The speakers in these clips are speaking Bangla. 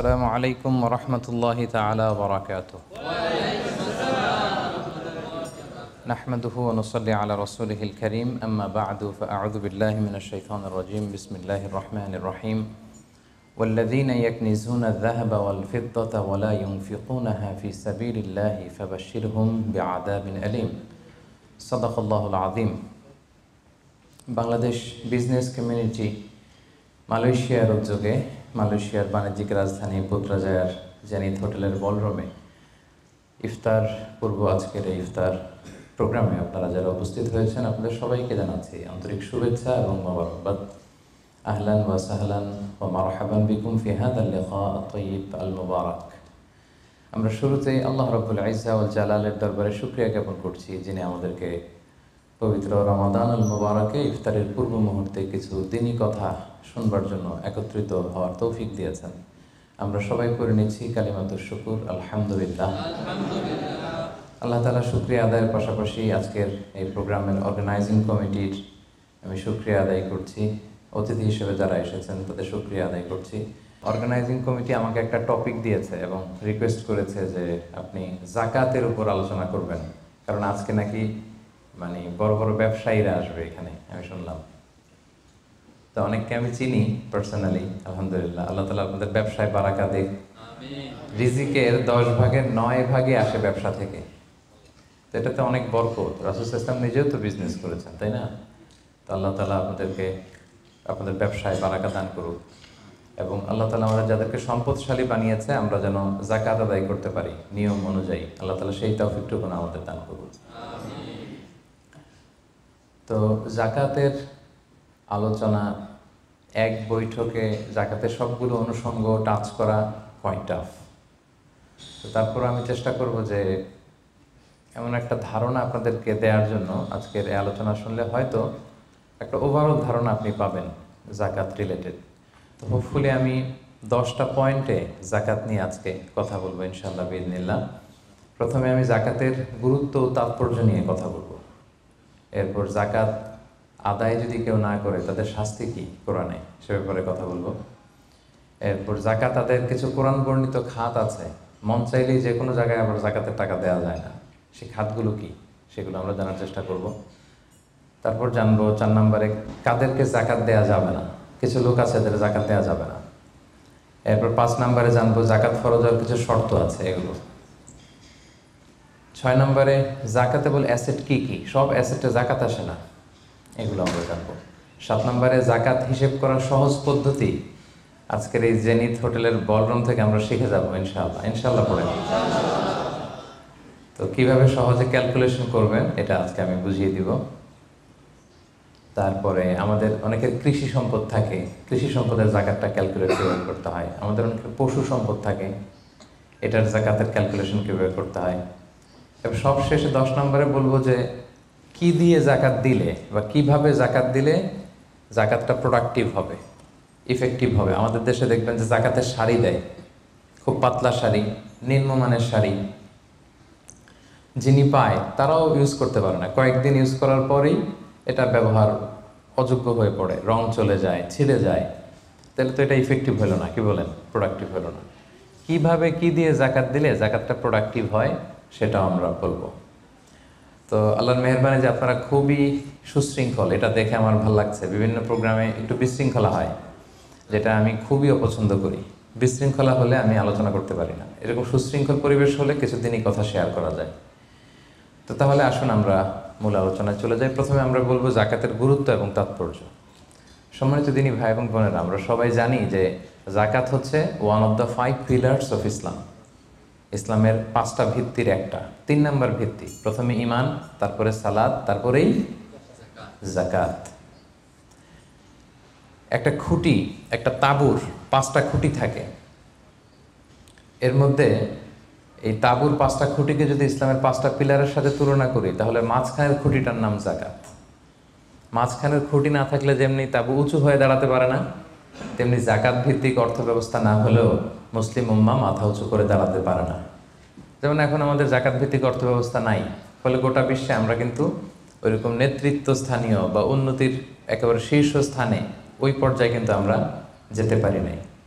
السلام عليكم ورحمة الله تعالى وبركاته. نحمده ونصلي على رسوله الكريم، أما بعد فأعوذ بالله من الشيطان الرجيم. بسم الله الرحمن الرحيم. والذين يكنزون الذهب والفضة ولا ينفقونها في سبيل الله فبشرهم بعذاب أليم. صدق الله العظيم. বাংলাদেশ বিজনেস কমিউনিটি মালয়েশিয়ার উদ্যোগে মালয়েশিয়ার বাণিজ্যিক রাজধানী পুত্রাজায়ার জেনিথ হোটেলের বলরুমে ইফতার পূর্ব আজকের এই ইফতার প্রোগ্রামে আপনারা যারা উপস্থিত হয়েছেন আপনাদের সবাইকে জানাচ্ছি আন্তরিক শুভেচ্ছা এবং মোবারকবাদ। আহলান ওয়া সাহলান ওয়া মারহাবান বিকুম ফি হাদাল লিকা আত-তাইয়িব আল মুবারাক। আমরা শুরুতেই আল্লাহ রাব্বুল ইজ্জা ওয়াল জালালের দরবারে শুকরিয়া জ্ঞাপন করছি, যিনি আমাদেরকে পবিত্র রমাদানুল মুবারকে ইফতারের পূর্ব মুহূর্তে কিছু দিনী কথা শুনবার জন্য একত্রিত হওয়ার তৌফিক দিয়েছেন। আমরা সবাই করে নিচ্ছি কালিমাতুশ শুকুর, আলহামদুলিল্লাহ। আল্লাহ তাআলা শুকরিয়া আদায়ের পাশাপাশি আজকের এই প্রোগ্রামের অর্গানাইজিং কমিটির আমি শুকরিয়া আদায় করছি। অতিথি হিসেবে যারা এসেছেন তাদের শুকরিয়া আদায় করছি। অর্গানাইজিং কমিটি আমাকে একটা টপিক দিয়েছে এবং রিকোয়েস্ট করেছে যে আপনি যাকাতের উপর আলোচনা করবেন, কারণ আজকে নাকি বড় বড় ব্যবসায়ীরা আসবে এখানে, আমি শুনলাম। তো অনেককে আমি চিনি পার্সোনালি, আলহামদুলিল্লাহ। আল্লাহ তাআলা আপনাদের ব্যবসায় বারাকা দিক। রিজিকের 10 ভাগের 9 ভাগে আসে ব্যবসা থেকে। তো এটাতে অনেক বরকত। রাসূল সাল্লাল্লাহু আলাইহি ওয়াসাল্লাম নিজেও তো বিজনেস করেছেন, তাই না? তো আল্লাহ তাআলা আপনাদেরকে আপনাদের ব্যবসায় বারাকা দান করুক এবং আল্লাহ তাআলা আমাদের যাদেরকে সম্পদশালী বানিয়েছে আমরা যেন যাকাত আদায় করতে পারি নিয়ম অনুযায়ী, আল্লাহ তাআলা সেই তৌফিকটুকু আমাদের দান করুন। তো জাকাতের আলোচনা এক বৈঠকে জাকাতের সবগুলো অনুষঙ্গ টাচ করা কোয়াইট টাফ। তো তারপর আমি চেষ্টা করব যে এমন একটা ধারণা আপনাদেরকে দেওয়ার জন্য আজকের এই আলোচনা শুনলে হয়তো একটা ওভারঅল ধারণা আপনি পাবেন জাকাত রিলেটেড। তো হোপফুলি আমি 10টা পয়েন্টে জাকাত নিয়ে আজকে কথা বলবো ইনশাআল্লাহ বিইذنিল্লাহ। প্রথমে আমি জাকাতের গুরুত্ব ও তাৎপর্য নিয়ে কথা বলবো। এরপর জাকাত আদায় যদি কেউ না করে তাদের শাস্তি কি কোরআনে, সে ব্যাপারে কথা বলবো। এরপর জাকাত আদায়ের কিছু কোরআন বর্ণিত খাত আছে, মন চাইলেই যে কোনো জায়গায় আবার জাকাতের টাকা দেওয়া যায় না, সেই খাতগুলো কি সেগুলো আমরা জানার চেষ্টা করব। তারপর জানবো 4 নম্বরে কাদেরকে জাকাত দেওয়া যাবে না, কিছু লোক আছে যাদের জাকাত দেওয়া যাবে না। এরপর 5 নম্বরে জানবো জাকাত ফরজ হওয়ার কিছু শর্ত আছে, এগুলো। 6 নম্বরে জাকাতেবল অ্যাসেট কি কি, সব অ্যাসেটে জাকাত আসে না, এগুলো আমরা জানবো। 7 নম্বরে জাকাত হিসেব করার সহজ পদ্ধতি আজকের এই জেনিথ হোটেলের বলরুম থেকে আমরা শিখে যাবো ইনশাআল্লাহ। ইনশাআল্লাহ পড়ে তো কিভাবে সহজে ক্যালকুলেশন করবেন এটা আজকে আমি বুঝিয়ে দিব। তারপরে আমাদের অনেকের কৃষি সম্পদ থাকে, কৃষি সম্পদের জাকাতটা ক্যালকুলেট কিভাবে করতে হয়। আমাদের অনেকের পশু সম্পদ থাকে, এটার জাকাতের ক্যালকুলেশন কিভাবে করতে হয়। এবার সব শেষে 10 নম্বরে বলবো যে কি দিয়ে জাকাত দিলে বা কিভাবে জাকাত দিলে জাকাতটা প্রোডাক্টিভ হবে, ইফেক্টিভ হবে। আমাদের দেশে দেখবেন যে জাকাতের শাড়ি দেয়, খুব পাতলা শাড়ি, নিম্নমানের শাড়ি, যিনি পায় তারাও ইউজ করতে পারে না, কয়েকদিন ইউজ করার পরেই এটা ব্যবহার অযোগ্য হয়ে পড়ে, রং চলে যায়, ছিঁড়ে যায়। তাহলে তো এটা ইফেক্টিভ হলো না, কি বলেন, প্রোডাক্টিভ হলো না। কিভাবে কি দিয়ে জাকাত দিলে জাকাতটা প্রোডাক্টিভ হয় সেটাও আমরা বলবো। তো আল্লাহর মেহেরবানি যে আপনারা খুবই সুশৃঙ্খল, এটা দেখে আমার ভালো লাগছে। বিভিন্ন প্রোগ্রামে একটু বিশৃঙ্খলা হয়, যেটা আমি খুবই অপছন্দ করি। বিশৃঙ্খলা হলে আমি আলোচনা করতে পারি না। এরকম সুশৃঙ্খল পরিবেশ হলে কিছুদিনই কথা শেয়ার করা যায়। তো তাহলে আসুন আমরা মূল আলোচনায় চলে যাই। প্রথমে আমরা বলবো জাকাতের গুরুত্ব এবং তাৎপর্য। সম্মানিত দিনী ভাই এবং বোনেরা, আমরা সবাই জানি যে জাকাত হচ্ছে one of the 5 pillars of Islam. ইসলামের 5টা ভিত্তির একটা, 3 নম্বর ভিত্তি। প্রথমে ঈমান, তারপরে সালাত, তারপরেই জাকাত। একটা খুঁটি, একটা তাঁবুর 5টা খুঁটি থাকে। এর মধ্যে এই তাঁবুর 5টা খুঁটিকে যদি ইসলামের 5টা পিলারের সাথে তুলনা করি তাহলে মাঝখানের খুঁটিটার নাম জাকাত। মাঝখানের খুঁটি না থাকলে যেমনি তাঁবু উঁচু হয়ে দাঁড়াতে পারে না, তেমনি জাকাত ভিত্তিক অর্থ ব্যবস্থা না হলেও মুসলিম উম্মাহ মাথা উঁচু করে দাঁড়াতে পারে না। যেমন এখন আমাদের জাকাত ভিত্তিক অর্থ ব্যবস্থা নাই, ফলে গোটা বিশ্বে আমরা কিন্তু ওইরকম নেতৃত্ব স্থানীয় বা উন্নতির একেবারে শীর্ষ স্থানে ওই পর্যায়ে কিন্তু আমরা যেতে পারি নাই।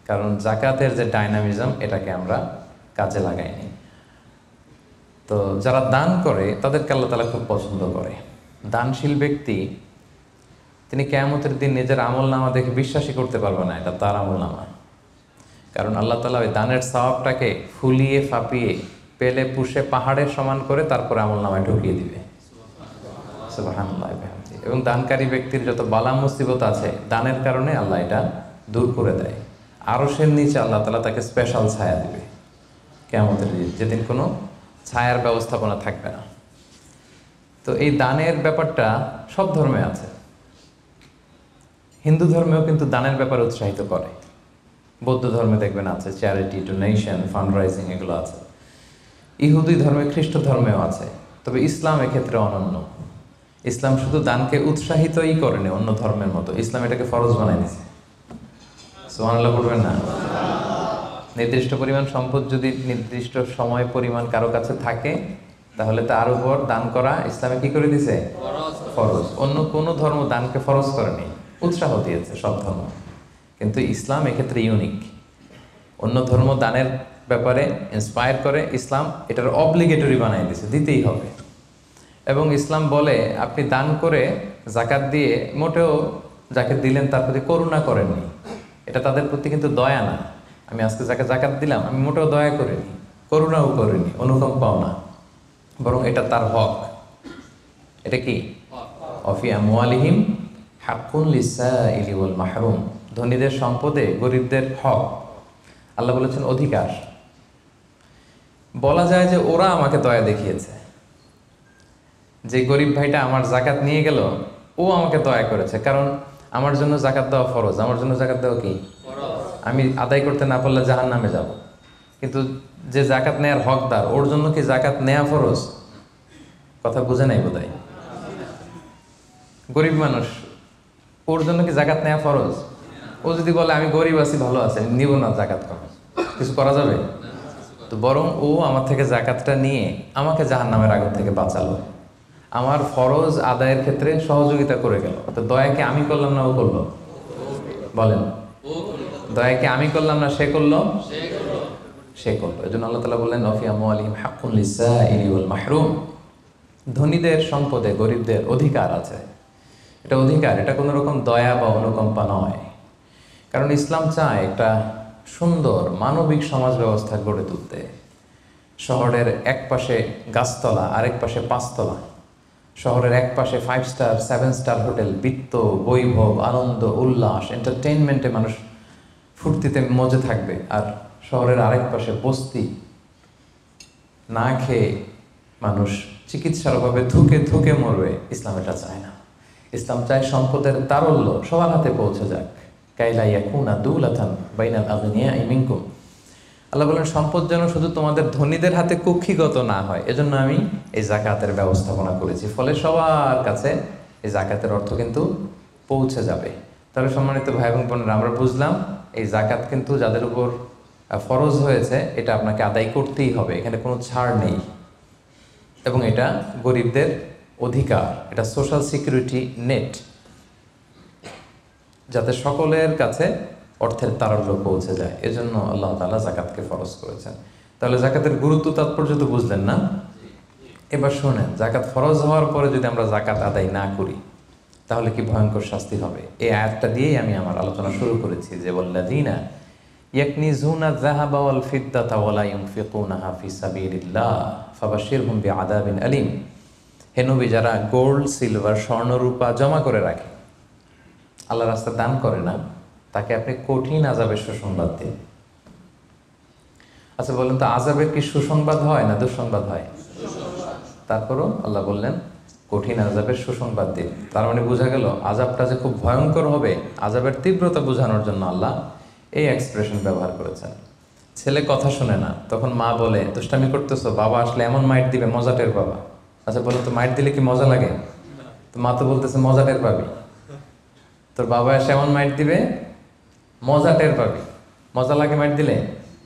কারণ জাকাতের যে ডাইনামিজম এটাকে আমরা কাজে লাগাইনি। তো যারা দান করে তাদেরকে আল্লাহ তাআলা খুব পছন্দ করে। দানশীল ব্যক্তি তিনি কিয়ামতের দিন নিজের আমলনামা দেখে বিশ্বাসই করতে পারবে না এটা তার আমলনামা। কারণ আল্লাহ তাআলা ওই দানের সওয়াবটাকে ফুলিয়ে ফাঁপিয়ে পেলে পুষে পাহাড়ের সমান করে তারপরে আমলনামায় ঢুকিয়ে দিবে। সুবহানাল্লাহ। এবং দানকারী ব্যক্তির যত বালা মুসিবত আছে দানের কারণে আল্লাহ এটা দূর করে দেয়। আরশের নিচে আল্লাহ তাআলা তাকে স্পেশাল ছায়া দিবে কিয়ামতের দিন, যেদিন কোনো ছায়ার ব্যবস্থাপনা থাকবে না। তো এই দানের ব্যাপারটা সব ধর্মে আছে। হিন্দু ধর্মেও কিন্তু দানের ব্যাপারে উৎসাহিত করে। বৌদ্ধ ধর্মে দেখবেন আছে চ্যারিটি, ডোনেশন, ফান্ড রাইজিং, এগুলো আছে। ইহুদি ধর্মে, খ্রিস্ট ধর্মেও আছে। তবে ইসলাম এক্ষেত্রে অনন্য। ইসলাম শুধু দানকে উৎসাহিতই করেনি অন্য ধর্মের মতো, ইসলাম এটাকে ফরজ বানাই দিয়েছে। সুবহানাল্লাহ বলবেন না? নির্দিষ্ট পরিমাণ সম্পদ যদি নির্দিষ্ট সময় পরিমাণ কারো কাছে থাকে তাহলে তার উপর দান করা ইসলামে কি করে দিয়েছে? ফরজ। অন্য কোনো ধর্ম দানকে ফরজ করেনি, উৎসাহ দিয়েছে সব ধর্ম। কিন্তু ইসলাম এক্ষেত্রে ইউনিক। অন্য ধর্ম দানের ব্যাপারে ইন্সপায়ার করে, ইসলাম এটার অব্লিগেটরি বানাই দিয়েছে, দিতেই হবে। এবং ইসলাম বলে আপনি দান করে জাকাত দিয়ে মোটেও যাকে দিলেন তার প্রতি করুণা করেননি। এটা তাদের প্রতি কিন্তু দয়া না। আমি আজকে যাকে জাকাত দিলাম আমি মোটেও দয়া করিনি, করুণাও করিনি, অনুকম্পাও না, বরং এটা তার হক। এটা কি? অফি আমওয়ালিহিম হাক্কুন লিসাইলি ওয়াল মাহরুম। ধনীদের সম্পদে গরিবদের হক। আল্লাহ বলেছেন অধিকার। বলা যায় যে ওরা আমাকে দয়া দেখিয়েছে। যে গরিব ভাইটা আমার জাকাত নিয়ে গেল ও আমাকে দয়া করেছে, কারণ আমার জন্য জাকাত দেওয়া ফরজ। আমার জন্য জাকাত দেওয়া কি? আমি আদায় করতে না পারলে জাহান্নামে যাব। কিন্তু যে জাকাত নেয়ার হকদার ওর জন্য কি জাকাত নেয়া ফরজ? কথা বুঝে নাই বোধহয়। গরিব মানুষ, ওর জন্য কি জাকাত নেয়া ফরজ? ও যদি বলে আমি গরিব আছি, ভালো আছে, নিব না জাকাত, কিছু করা যাবে? তো বরং ও আমার থেকে জাকাতটা নিয়ে আমাকে জাহান্নামের আগুন থেকে বাঁচালো, আমার ফরজ আদায়ের ক্ষেত্রে সহযোগিতা করে গেল। তো দয়াকে আমি করলাম না ও করলো? বলেন, দয়াকে আমি করলাম না সে করলো? সে করলো। এই জন্য আল্লাহ তাআলা বললেন অফি আমওয়ালিহিম হাক্কুন লিসাইলি ওয়াল মাহরুম। ধনীদের সম্পদে গরিবদের অধিকার আছে। এটা অধিকার, এটা কোনো রকম দয়া বা অনুকম্পা নয়। কারণ ইসলাম চায় একটা সুন্দর মানবিক সমাজ ব্যবস্থা গড়ে তুলতে। শহরের এক পাশে গাছতলা, আরেক পাশে পাঁচতলা। শহরের এক পাশে 5 স্টার 7 স্টার হোটেল, বৃত্ত, বৈভব, আনন্দ, উল্লাস, এন্টারটেইনমেন্টে মানুষ ফুর্তিতে মজে থাকবে। আর শহরের আরেক পাশে বস্তি, না খেয়ে মানুষ চিকিৎসার অভাবে ধুকে ধুকে মরবে। ইসলাম এটা চায় না। ইসলাম চায় সম্পদের তারল্য সবার হাতে পৌঁছে যাক। কাইলা ইয়াকুনা দুলাতান বাইনাল আগনিয়াই মিনকুম। আল্লাহ বলেন সম্পদ যেন শুধু তোমাদের ধনীদের হাতে কুক্ষিগত না হয়, এজন্য আমি এই জাকাতের ব্যবস্থাপনা করেছি। ফলে সবার কাছে এই জাকাতের অর্থ কিন্তু পৌঁছে যাবে। তাহলে সম্মানিত ভাই এবং বোনেরা, আমরা বুঝলাম এই জাকাত কিন্তু যাদের উপর ফরজ হয়েছে এটা আপনাকে আদায় করতেই হবে, এখানে কোনো ছাড় নেই। এবং এটা গরিবদের অধিকার, এটা সোশ্যাল সিকিউরিটি নেট, যাতে সকলের কাছে অর্থের তারল্য পৌঁছে যায়। এজন্য আল্লাহ তাআলা জাকাতকে ফরজ করেছেন। তাহলে জাকাতের গুরুত্ব তাৎপর্য তো বুঝলেন না? এবার শোনেন, জাকাত ফরজ হওয়ার পরে যদি আমরা জাকাত আদায় না করি তাহলে কি ভয়ঙ্কর শাস্তি হবে। এই আয়াতটা দিয়েই আমি আমার আলোচনা শুরু করেছি যে ওয়াল্লাযীনা ইয়াকনিজুনা যাহাবা ওয়াল ফিদ্দাতা ওয়া লা ইউনফিকুনাহা ফি সাবিলিল্লাহ ফাবাশশিরহুম বিআযাবিন আলীম। হে নবী, যারা গোল্ড, সিলভার, স্বর্ণ, রূপা জমা করে রাখে, আল্লাহর রাস্তায় দান করে না, তাকে আপনি কঠিন আযাবের সুসংবাদ দিন। আচ্ছা বলেন তো, আযাবের কি সুসংবাদ হয় না দুঃসংবাদ হয়? তারপরও আল্লাহ বললেন কঠিন আযাবের সুসংবাদ দিন। তার মানে বোঝা গেল আযাবটা যে খুব ভয়ঙ্কর হবে, আযাবের তীব্রতা বোঝানোর জন্য আল্লাহ এই এক্সপ্রেশন ব্যবহার করেছেন। ছেলে কথা শুনে না, তখন মা বলে দুষ্টামি করতেছো, বাবা আসলে এমন মাইট দিবে মজা টের পাবা। আচ্ছা বলো তো, মাইট দিলে কি মজা লাগে? তো মা তো বলতেছে মজা টের পাবি। তোর বাবা এসে এমন মাইট দিবে মজা টের পাবি। মজা লাগে মাইট দিলে?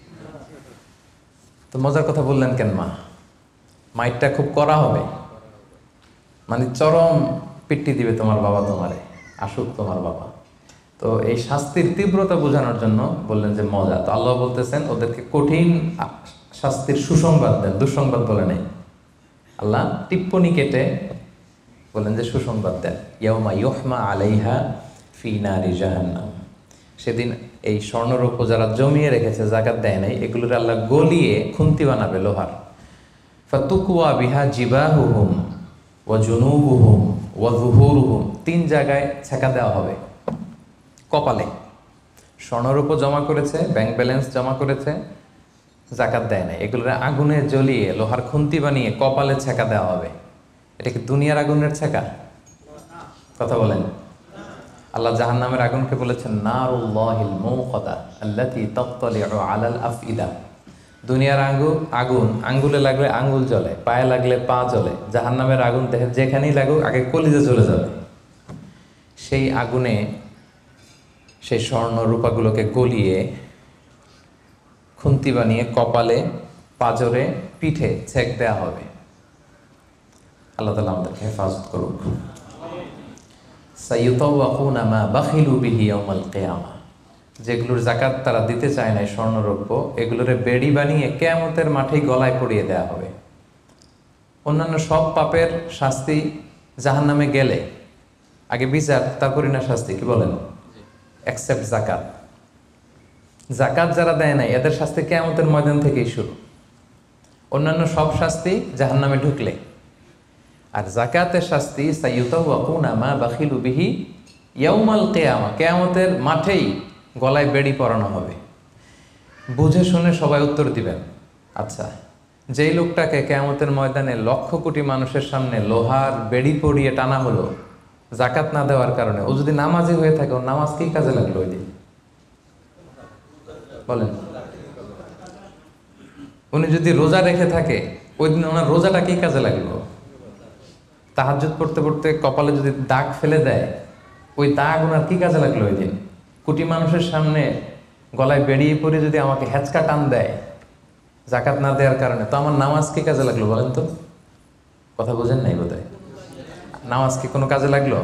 তো মজার কথা বললেন কেন মা? মাইটটা খুব কড়া হবে, মানে চরম পিট্টি দিবে তোমার বাবা তোমারে, আসুক তোমার বাবা। তো এই শাস্তির তীব্রতা বোঝানোর জন্য বললেন যে মজা। তো আল্লাহ বলতেছেন ওদেরকে কঠিন শাস্তির সুসংবাদ দেন, দুঃসংবাদ বলে নাই। আল্লাহ টিপ্পনি কেটে বলেন যে সুসংবাদ দেন, ইয়াউমা ইউহমা আলাইহা ফি নারি জাহান্নাম। সেদিন এই স্বর্ণরৌপ্য যারা জমিয়ে রেখেছে, জাকাত দেয় নাই, এগুলোর আল্লাহ গলিয়ে খুন্তি বানাবে লোহার। ফাতুকুয়া বিহা জিবাহুহুম ওয়া জুনুবুহুম ওয়া যুহুরুহুম, 3 জায়গায় ছেঁকা দেওয়া হবে। কপালে স্বর্ণরূপ জমা করেছে, ব্যাংক ব্যালেন্স জমা করেছে, জাকাত দেয় না, এগুলোর আগুনে জ্বলিয়ে লোহার খুন্তি বানিয়ে কপালে ছেঁকা দেওয়া হবে। এটা কি দুনিয়ার আগুনের ছেঁকা? কথা বলেন। আল্লাহ জাহান্নামের আগুনকে বলেছেন নারুল্লাহিল মুকাদা আল্লাতী তাত্তালিউ আলাল আফইদা। দুনিয়ার আগুন আঙ্গুলে লাগলে আঙ্গুল জ্বলে, পায়ে লাগলে পা জ্বলে। জাহান্নামের আগুন দেহে যেখানেই লাগুক আগে কলিজে জ্বলে যাবে। সেই আগুনে সেই স্বর্ণ রূপাগুলোকে গলিয়ে খুন্তি বানিয়ে কপালে, পাজরে, পিঠে ছেক দেয়া হবে। আল্লাহ তাআলা আমাদেরকে হেফাজত করুক। সাইয়ুতাওয়াকুনা মা বাখিলু বিহি ইয়াউমাল কিয়ামা, যেগুলোর জাকাত তারা দিতে চায় না স্বর্ণরৌপ্য, এগুলোরে বেড়ি বানিয়ে কিয়ামতের মাঠেই গলায় পরিয়ে দেয়া হবে। অন্যান্য সব পাপের শাস্তি জাহান্নামে গেলে আগে বিচার, তারপরে না শাস্তি, কি বলেন? এক্সেপ্ট জাকাত। জাকাত যারা দেয় নাই এদের শাস্তি কিয়ামতের ময়দান থেকেই শুরু। অন্যান্য সব শাস্তি জাহান্নামে ঢুকলে, আর জাকাতের শাস্তি সাইয়ুতাওয়াকুনা মা বাখিলু বিহি ইয়াউমাল কিয়ামা, কিয়ামতের মাঠেই গলায় বেড়ি পরানো হবে। বুঝে শুনে সবাই উত্তর দিবেন। আচ্ছা, যেই লোকটাকে কিয়ামতের ময়দানে লক্ষ কোটি মানুষের সামনে লোহার বেড়ি পরিয়ে টানা হলো জাকাত না দেওয়ার কারণে, ও যদি নামাজি হয়ে থাকে, ওর নামাজ কি কাজে লাগলো ওই দিন? বলেন। উনি যদি রোজা রেখে থাকে, ওই দিন ওনার রোজাটা কি কাজে লাগলো? তাহাজ্জুদ পড়তে পড়তে কপালে যদি দাগ ফেলে দেয়, ওই দাগ ওনার কি কাজে লাগলো ওই দিন? কোটি মানুষের সামনে গলায় বেরিয়ে পড়ে যদি আমাকে হেঁচকা টান দেয় জাকাত না দেওয়ার কারণে, তো আমার নামাজ কি কাজে লাগলো বলেন তো? কথা বোঝেন নাই বোধহয়। নামাজ কি কোনো কাজে লাগলো?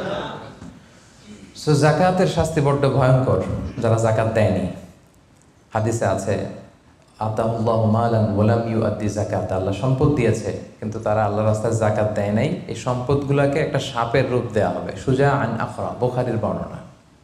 সো জাকাতের শাস্তি বড্ড ভয়ঙ্কর যারা জাকাত দেয়নি। হাদিসে আছে আতাহুল্লাহু মালান ওয়ালাম ইউআদ্দি যাকাত, আল্লাহ সম্পদ দিয়েছে কিন্তু তারা আল্লাহর রাস্তায় জাকাত দেয় নাই। এই সম্পদগুলোকে একটা সাপের রূপ দেওয়া হবে। সুজা আন আখরা, বুখারীর বর্ণনা।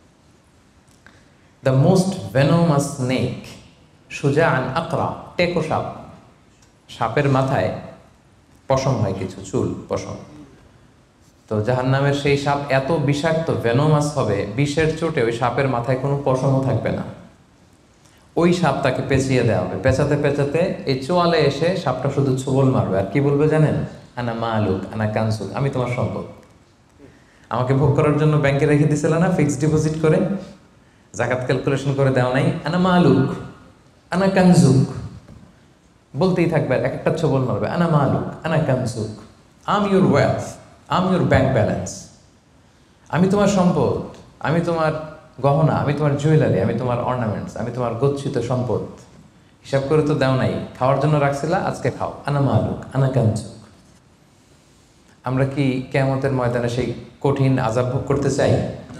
দ্য মোস্ট ভেনোমাস স্নেক, সুজা আন আকরা, টেকো সাপ। সাপের মাথায় পশম হয়, কিছু চুল, পশম। তো জাহান্নামের সেই সাপ এত বিষাক্ত, ভেনোমাস হবে, বিষের চোটে ওই সাপের মাথায় কোনো পশমও থাকবে না। ওই সাপ তাকে পেঁচিয়ে দেওয়া হবে। পেঁচাতে পেঁচাতে এই চোয়ালে এসে সাপটা শুধু ছোবল মারবে, আর কি বলবে জানেন? আনা মালুক আনা কানসুক, আমি তোমার সম্পদ। আমাকে ভোগ করার জন্য ব্যাংকে রেখে দিছিল না, ফিক্সড ডিপোজিট করে, জাকাত ক্যালকুলেশন করে দেওয়া নাই। আনা মালুক আনা কানসুক বলতেই থাকবে, এক একটা ছোবল মারবে। আনা মালুক আনা কানসুক, I'm your wealth, I'm your bank balance. আমি তোমার সম্পদ, আমি তোমার গহনা, আমি তোমার জুয়েলারি, আমি তোমার অর্নামেন্টস, আমি তোমার গচ্ছিত সম্পদ। হিসাব করে তো দেও নাই, খাওয়ার জন্য রাখছিলা, আজকে খাও। আনা মালুক আনা কানসুক। আমরা কি কিয়ামতের ময়দানে সেই কঠিন আযাব ভোগ করতে চাই?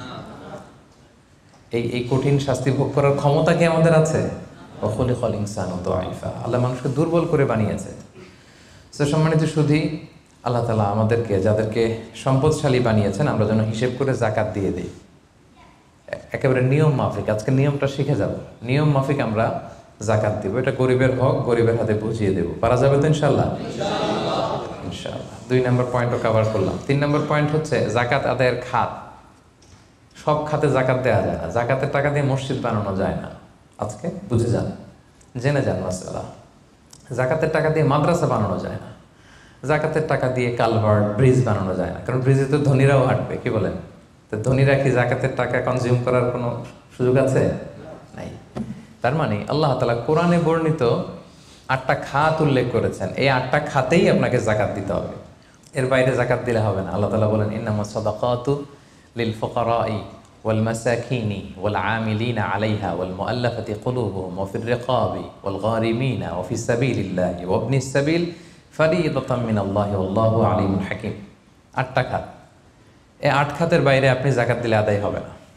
এই কঠিন শাস্তি ভোগ করার ক্ষমতা কি আমাদের আছে? খুলিকাল ইনসানু দাঈফা, আল্লাহ মানুষকে দুর্বল করে বানিয়েছে। সো সম্মানিত সুধী, আল্লাহ তাআলা আমাদেরকে, যাদেরকে সম্পদশালী বানিয়েছেন, আমরা যেন হিসেব করে জাকাত দিয়ে দিই, একেবারে নিয়ম মাফিক। আজকে নিয়মটা শিখে যাব, নিয়ম মাফিক আমরা জাকাত দিব। এটা গরিবের হক, গরিবের হাতে বুঝিয়ে দেব। পারা যাবে তো ইনশাআল্লাহ? ইনশাআল্লাহ। 2 নম্বর পয়েন্টও কভার করলাম। 3 নম্বর পয়েন্ট হচ্ছে জাকাত আদায়ের খাত। সব খাতে জাকাত দেওয়া যায় না। জাকাতের টাকা দিয়ে মসজিদ বানানো যায় না। আজকে বুঝে যান, জেনে যান মাসালা। জাকাতের টাকা দিয়ে মাদ্রাসা বানানো যায় না। জাকাতের টাকা দিয়ে কালভার্ট, ব্রিজ বানানো যায় না, কারণ ব্রিজে তো ধনীরাও হাঁটবে, কি বলেন? তো ধনীরা কি জাকাতের টাকা কনজিউম করার কোনো সুযোগ আছে? নাই। তার মানে আল্লাহ তাআলা কোরআনে বর্ণিত 8টা খাত উল্লেখ করেছেন, এই 8টা খাতেই আপনাকে জাকাত দিতে হবে। এর বাইরে জাকাত দিলে হবে না। আল্লাহ তাআলা বলেন ইন্নামাস সাদাকাতু লিল ফুকারাই ওয়াল মাসাকিনি ওয়াল আমিলিনা আলাইহা ওয়াল মুআল্লাফাতি কুলুবুহুম ওয়া ফির রিকাবি ওয়াল গারিমিনা ওয়া ফিস সাবিলিল্লাহি ওয়া ইবনিস সাবিল ফারিদাতাম মিনাল্লাহি ওয়াল্লাহু আলিমুল হাকিম। 8টা খাত। এই 8 খাতের বাইরে আপনি জাকাত দিলে আদায় হবে না।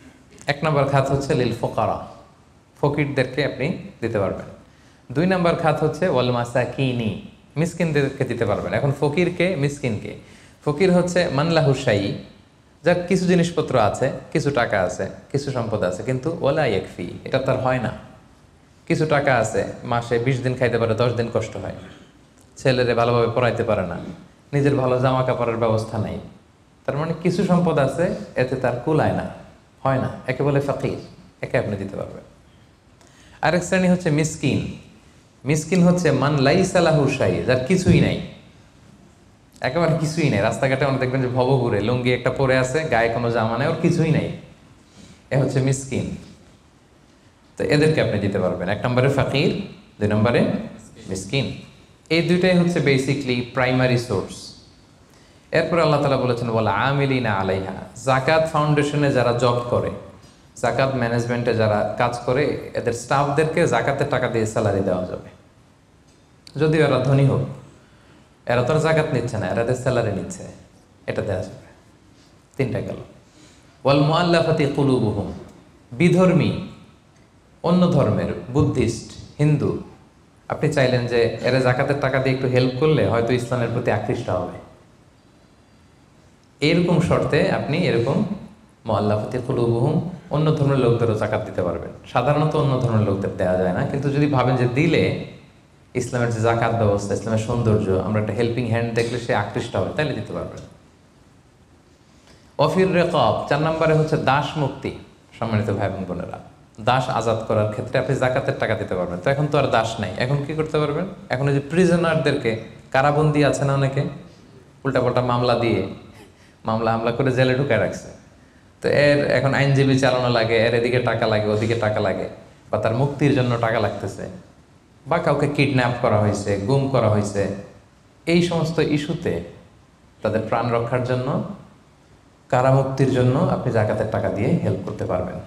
এক নম্বর খাত হচ্ছে লিল ফোকারা, ফকিরদেরকে আপনি দিতে পারবেন। 2 নম্বর খাত হচ্ছে ওয়াল মাসাকিনি, মিসকিনদেরকে দিতে পারবেন। এখন ফকিরকে, মিসকিনকে, ফকির হচ্ছে মানলাহু শাই, যার কিছু জিনিসপত্র আছে, কিছু টাকা আছে, কিছু সম্পদ আছে, কিন্তু ওয়ালা ইয়াকফি, এটা তার হয় না। কিছু টাকা আছে, মাসে 20 দিন খাইতে পারে, 10 দিন কষ্ট হয়, ছেলেরে ভালোভাবে পড়াইতে পারে না, নিজের ভালো জামা কাপড়ের ব্যবস্থা নাই, তার মানে কিছু সম্পদ আছে, এতে তার কুলায় না, হয় না, একে বলে ফকির, একে আপনি দিতে পারবেন। আরেক শ্রেণী হচ্ছে মিসকিন। মিসকিন হচ্ছে মান লাইসা লাহু শাই, যার কিছুই নাই, একেবারে কিছুই নাই। রাস্তাঘাটে আমরা দেখবেন যে ভব ঘুরে লুঙ্গি একটা পরে আছে, গায়ে কোনো জামা নেই, ওর কিছুই নাই, এ হচ্ছে মিসকিন। তো এদেরকে আপনি দিতে পারবেন। 1 নম্বরে ফকির, 2 নম্বরে মিসকিন। এই দুইটাই হচ্ছে বেসিকলি প্রাইমারি সোর্স। এরপর আল্লাহ তাআলা বলেছেন ওয়াল আমিলিনা আলাইহা, যাকাত ফাউন্ডেশনে যারা জব করে, যাকাত ম্যানেজমেন্টে যারা কাজ করে, এদের স্টাফদেরকে যাকাতের টাকা দিয়ে স্যালারি দেওয়া যাবে। যদিও এরা ধনী হোক, এরা তো আর যাকাত নিচ্ছে না, এরা এদের স্যালারি নিচ্ছে, এটা দেওয়া যাবে। 3টা গেল। ওয়াল মুআল্লাফাতি কুলুবুহুম, বিধর্মী, অন্য ধর্মের, বুদ্ধিস্ট, হিন্দু, আপনি চাইলেন যে এরা যাকাতের টাকা দিয়ে একটু হেল্প করলে হয়তো ইসলামের প্রতি আকৃষ্ট হবে, এরকম শর্তে আপনি এরকম মুআল্লাফাতি কুলুবুহুম, অন্য ধর্মের লোকদেরও যাকাত দিতে পারবেন। সাধারণত অন্য ধর্মের লোকদের দেওয়া যায় না, কিন্তু যদি ভাবেন যে দিলে ইসলামের যে যাকাত ব্যবস্থা, ইসলামের সৌন্দর্য, আমরা একটা হেল্পিং হ্যান্ড দেখলে সে আকৃষ্ট হবে, তাহলে দিতে পারবেন। অফির রেকাব, 4 নম্বরে হচ্ছে দাস মুক্তি। সম্মানিত ভাই বোন বোনেরা, দাস আজাদ করার ক্ষেত্রে আপনি যাকাতের টাকা দিতে পারবেন। তো এখন তো আর দাস নাই, এখন কি করতে পারবেন? এখন এই যে প্রিজনারদেরকে, কারাবন্দি আছে না অনেকে, উল্টাপাল্টা মামলা দিয়ে মামলা করে জেলে ঢুকায় রাখছে, তো এর এখন আইনজীবী চালানো লাগে, এর এদিকে টাকা লাগে, ওদিকে টাকা লাগে, বা তার মুক্তির জন্য টাকা লাগতেছে, বা কাউকে কিডন্যাপ করা হয়েছে, গুম করা হয়েছে, এই সমস্ত ইস্যুতে তাদের প্রাণ রক্ষার জন্য, কারামুক্তির জন্য আপনি যাকাতের টাকা দিয়ে হেল্প করতে পারবেন।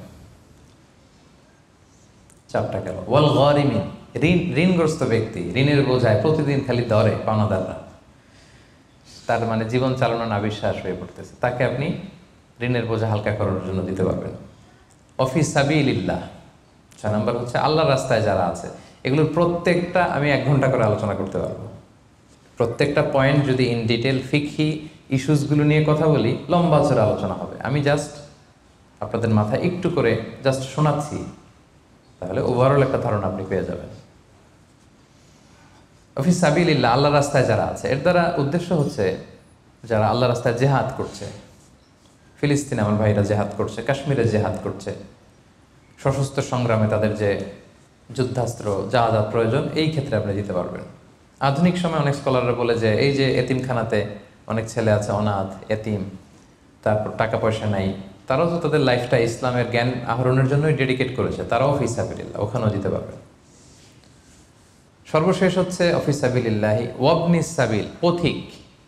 4টা গেল। ওয়াল গারিমিন, ঋণগ্রস্ত ব্যক্তি, ঋণের বোঝায় প্রতিদিন খালি ধরে পাওনাদাররা, তার মানে জীবন চালানো না বিশ্বাস হয়ে পড়তেছে, তাকে আপনি ঋণের বোঝা হালকা করার জন্য দিতে পারবেন। অফি সাবিলিল্লাহ, 6 নম্বর হচ্ছে আল্লাহর রাস্তায় যারা আছে। এগুলোর প্রত্যেকটা আমি 1 ঘন্টা করে আলোচনা করতে পারবো। প্রত্যেকটা পয়েন্ট যদি ইন ডিটেল ফিকহি ইস্যুসগুলো নিয়ে কথা বলি, লম্বা চড়া আলোচনা হবে। আমি জাস্ট আপনাদের মাথায় একটু করে জাস্ট শোনাচ্ছি, তাহলে ওভারঅল একটা ধারণা আপনি পেয়ে যাবেন। অফি সাবিলিল্লাহ, আল্লাহর রাস্তায় যারা আছে, এর দ্বারা উদ্দেশ্য হচ্ছে যারা আল্লাহর রাস্তায় জেহাদ করছে। ফিলিস্তিনে আমার ভাইরা জেহাদ করছে, কাশ্মীরে জেহাদ করছে, সশস্ত্র সংগ্রামে তাদের যে যুদ্ধাস্ত্র যা যা প্রয়োজন, এই ক্ষেত্রে আপনি দিতে পারবেন। আধুনিক সময় অনেক স্কলাররা বলে যে এই যে এতিমখানাতে অনেক ছেলে আছে, অনাথ, এতিম, তারপর টাকা পয়সা নাই, তারাও তো তাদের লাইফটা ইসলামের জ্ঞান আহরণের জন্যই ডেডিকেট করেছে, তারাও ফি সাবিলিল্লাহ, ওখানেও দিতে পারবেন। সর্বশেষ হচ্ছে ফি সাবিলিল্লাহি ওয়াবনিস সাবিল, পথিক।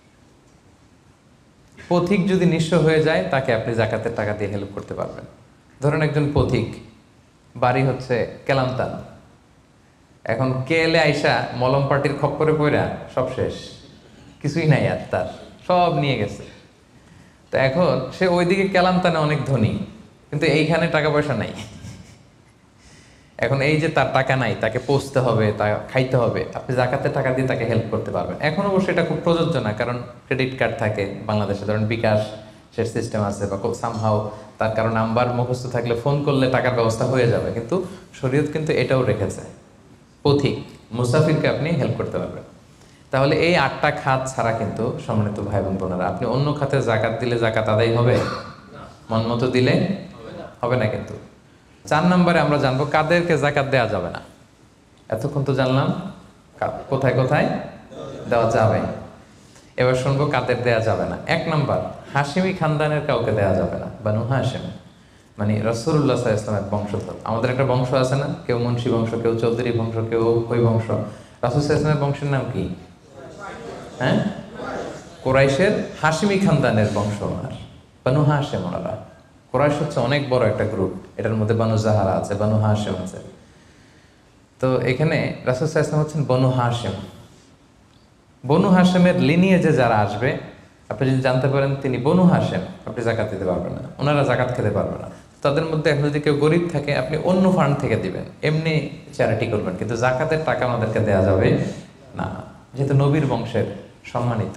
পথিক যদি নিঃস্ব হয়ে যায়, তাকে আপনি যাকাতের টাকা দিয়ে হেল্প করতে পারবেন। ধরেন একজন পথিক, বাড়ি হচ্ছে কেলান্তান, এখন কেলে আইসা মলম পার্টির খপ্পরে পড়া সব শেষ, কিছুই নাই আর, তার সব নিয়ে গেছে। তো এখন সে ওইদিকে কেলান্তানে অনেক ধনী, কিন্তু এইখানে টাকা পয়সা নাই। এখন এই যে তার টাকা নাই, তাকে পোষতে হবে, তা খাইতে হবে, আপনি যাকাতের টাকা দিয়ে তাকে হেল্প করতে পারবেন। এখন অবশ্যই এটা খুব প্রযোজ্য না, কারণ ক্রেডিট কার্ড থাকে বাংলাদেশে, ধরেন বিকাশ সে সিস্টেম আছে, বা সামহাও তার কারো নাম্বার মুখস্থ থাকলে ফোন করলে টাকার ব্যবস্থা হয়ে যাবে। কিন্তু শরীয়ত কিন্তু এটাও রেখেছে, পথিক মুসাফিরকে আপনি হেল্প করতে পারবেন। তাহলে এই 8টা খাত ছাড়া কিন্তু সম্মানিত ভাই বোন বোনেরা, আপনি অন্য খাতে যাকাত দিলে যাকাত আদায় হবে? মন মতো দিলে হবে না। কিন্তু 4 নম্বরে আমরা জানবো কাদেরকে যাকাত দেওয়া যাবে না। এতক্ষণ তো জানলাম কোথায় কোথায় দেওয়া যাবে, এবার শুনবো কাদের দেওয়া যাবে না। 1 নম্বর, হাশিমি খানদানের কাউকে দেওয়া যাবে না। বানু হাশিম মানে রাসূলুল্লাহ সাল্লাল্লাহু আলাইহি ওয়াসাল্লামের বংশধর। আমাদের একটা বংশ আছে না, কেউ মুন্সি বংশ, কেউ চৌধুরী বংশ, কেউ ওই বংশ। রাসূল সাল্লাল্লাহু আলাইহি ওয়াসাল্লামের বংশের নাম কি? হ্যাঁ, কুরাইশের হাশিমি খানদানের বংশ ওনার, বানু হাশিম। ওনারা, কুরাইশ হচ্ছে অনেক বড় একটা গ্রুপ, এটার মধ্যে বানু জাহারা আছে, বানু হাশিম আছে। তো এখানে রাসূল সাল্লাল্লাহু আলাইহি ওয়াসাল্লাম হচ্ছেন বনু হাশিম। বনু হাশিমের লিনিয়েজে যারা আসবে, আপনি যদি জানতে পারেন তিনি বনু হাশিম, আপনি যাকাত দিতে পারবেন না, ওনারা যাকাত খেতে পারবে না। তাদের মধ্যে এখন যদি কেউ গরিব থাকে আপনি অন্য ফান্ড থেকে দিবেন, এমনি চ্যারিটি করবেন, কিন্তু জাকাতের টাকা আমাদেরকে দেওয়া যাবে না, যেহেতু নবীর বংশের সম্মানিত।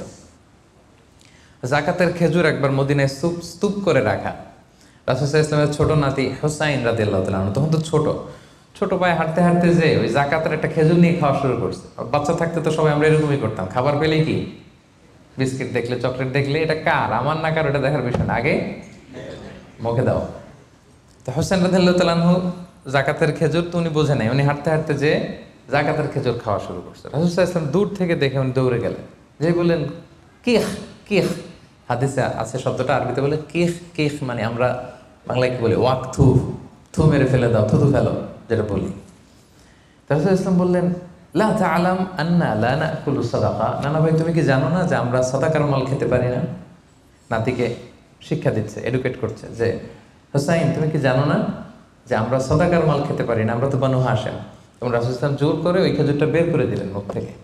জাকাতের খেজুর একবার মদিনায় স্তূপ করে রাখা। রাসূল সাল্লাল্লাহু আলাইহি ওয়াসাল্লামের ছোট নাতি হুসাইন রাদিয়াল্লাহু তাআলা তখন তো ছোট পায়ে হাঁটতে হাঁটতে যে ওই জাকাতের একটা খেজুর নিয়ে খাওয়া শুরু করছে। বাচ্চা থাকতে তো সবাই আমরা এরকমই করতাম, খাবার পেলেই কি বিস্কিট দেখলে চকলেট দেখলে এটা কার, আমার না কার, ওটা দেখার বিষয় না, আগে মুখে দাও। তো হুসাইন রাদিয়াল্লাহু তাআলা জাকাতের খেজুর তো উনি বোঝে নাই, উনি হাঁটতে হাঁটতে যে জাকাতের খেজুর খাওয়া শুরু করছে। রাসূল সাল্লাল্লাহু আলাইহি ওয়াসাল্লাম দূর থেকে দেখে উনি দৌড়ে গেলেন, যে বললেন কিহ কিহ, হাদিসে আছে শব্দটা, আরবিতে বলে কিহ কিহ, মানে আমরা বাংলায় কি বলি ওয়াক থু, থু মেরে ফেলে দাও, থুতু ফেলো যেটা বলি। রাসূল সাল্লাল্লাহু আলাইহি ওয়াসাল্লাম বললেন লা তা'লাম আন্না লা নাকুলু সাদাকা, নানা ভাই তুমি কি জানো না যে আমরা সাদাকার মাল খেতে পারি না? নাতিকে শিক্ষা দিচ্ছে, এডুকেট করছে যে হুসাইন তুমি কি জানো না যে আমরা সাদাকার মাল খেতে পারি না, আমরা তো বানু হাশেম। এবং রাসূল সাল্লাল্লাহু আলাইহি ওয়াসাল্লাম জোর করে ওই খেজুরটা বের করে দিলেন মুখ থেকে।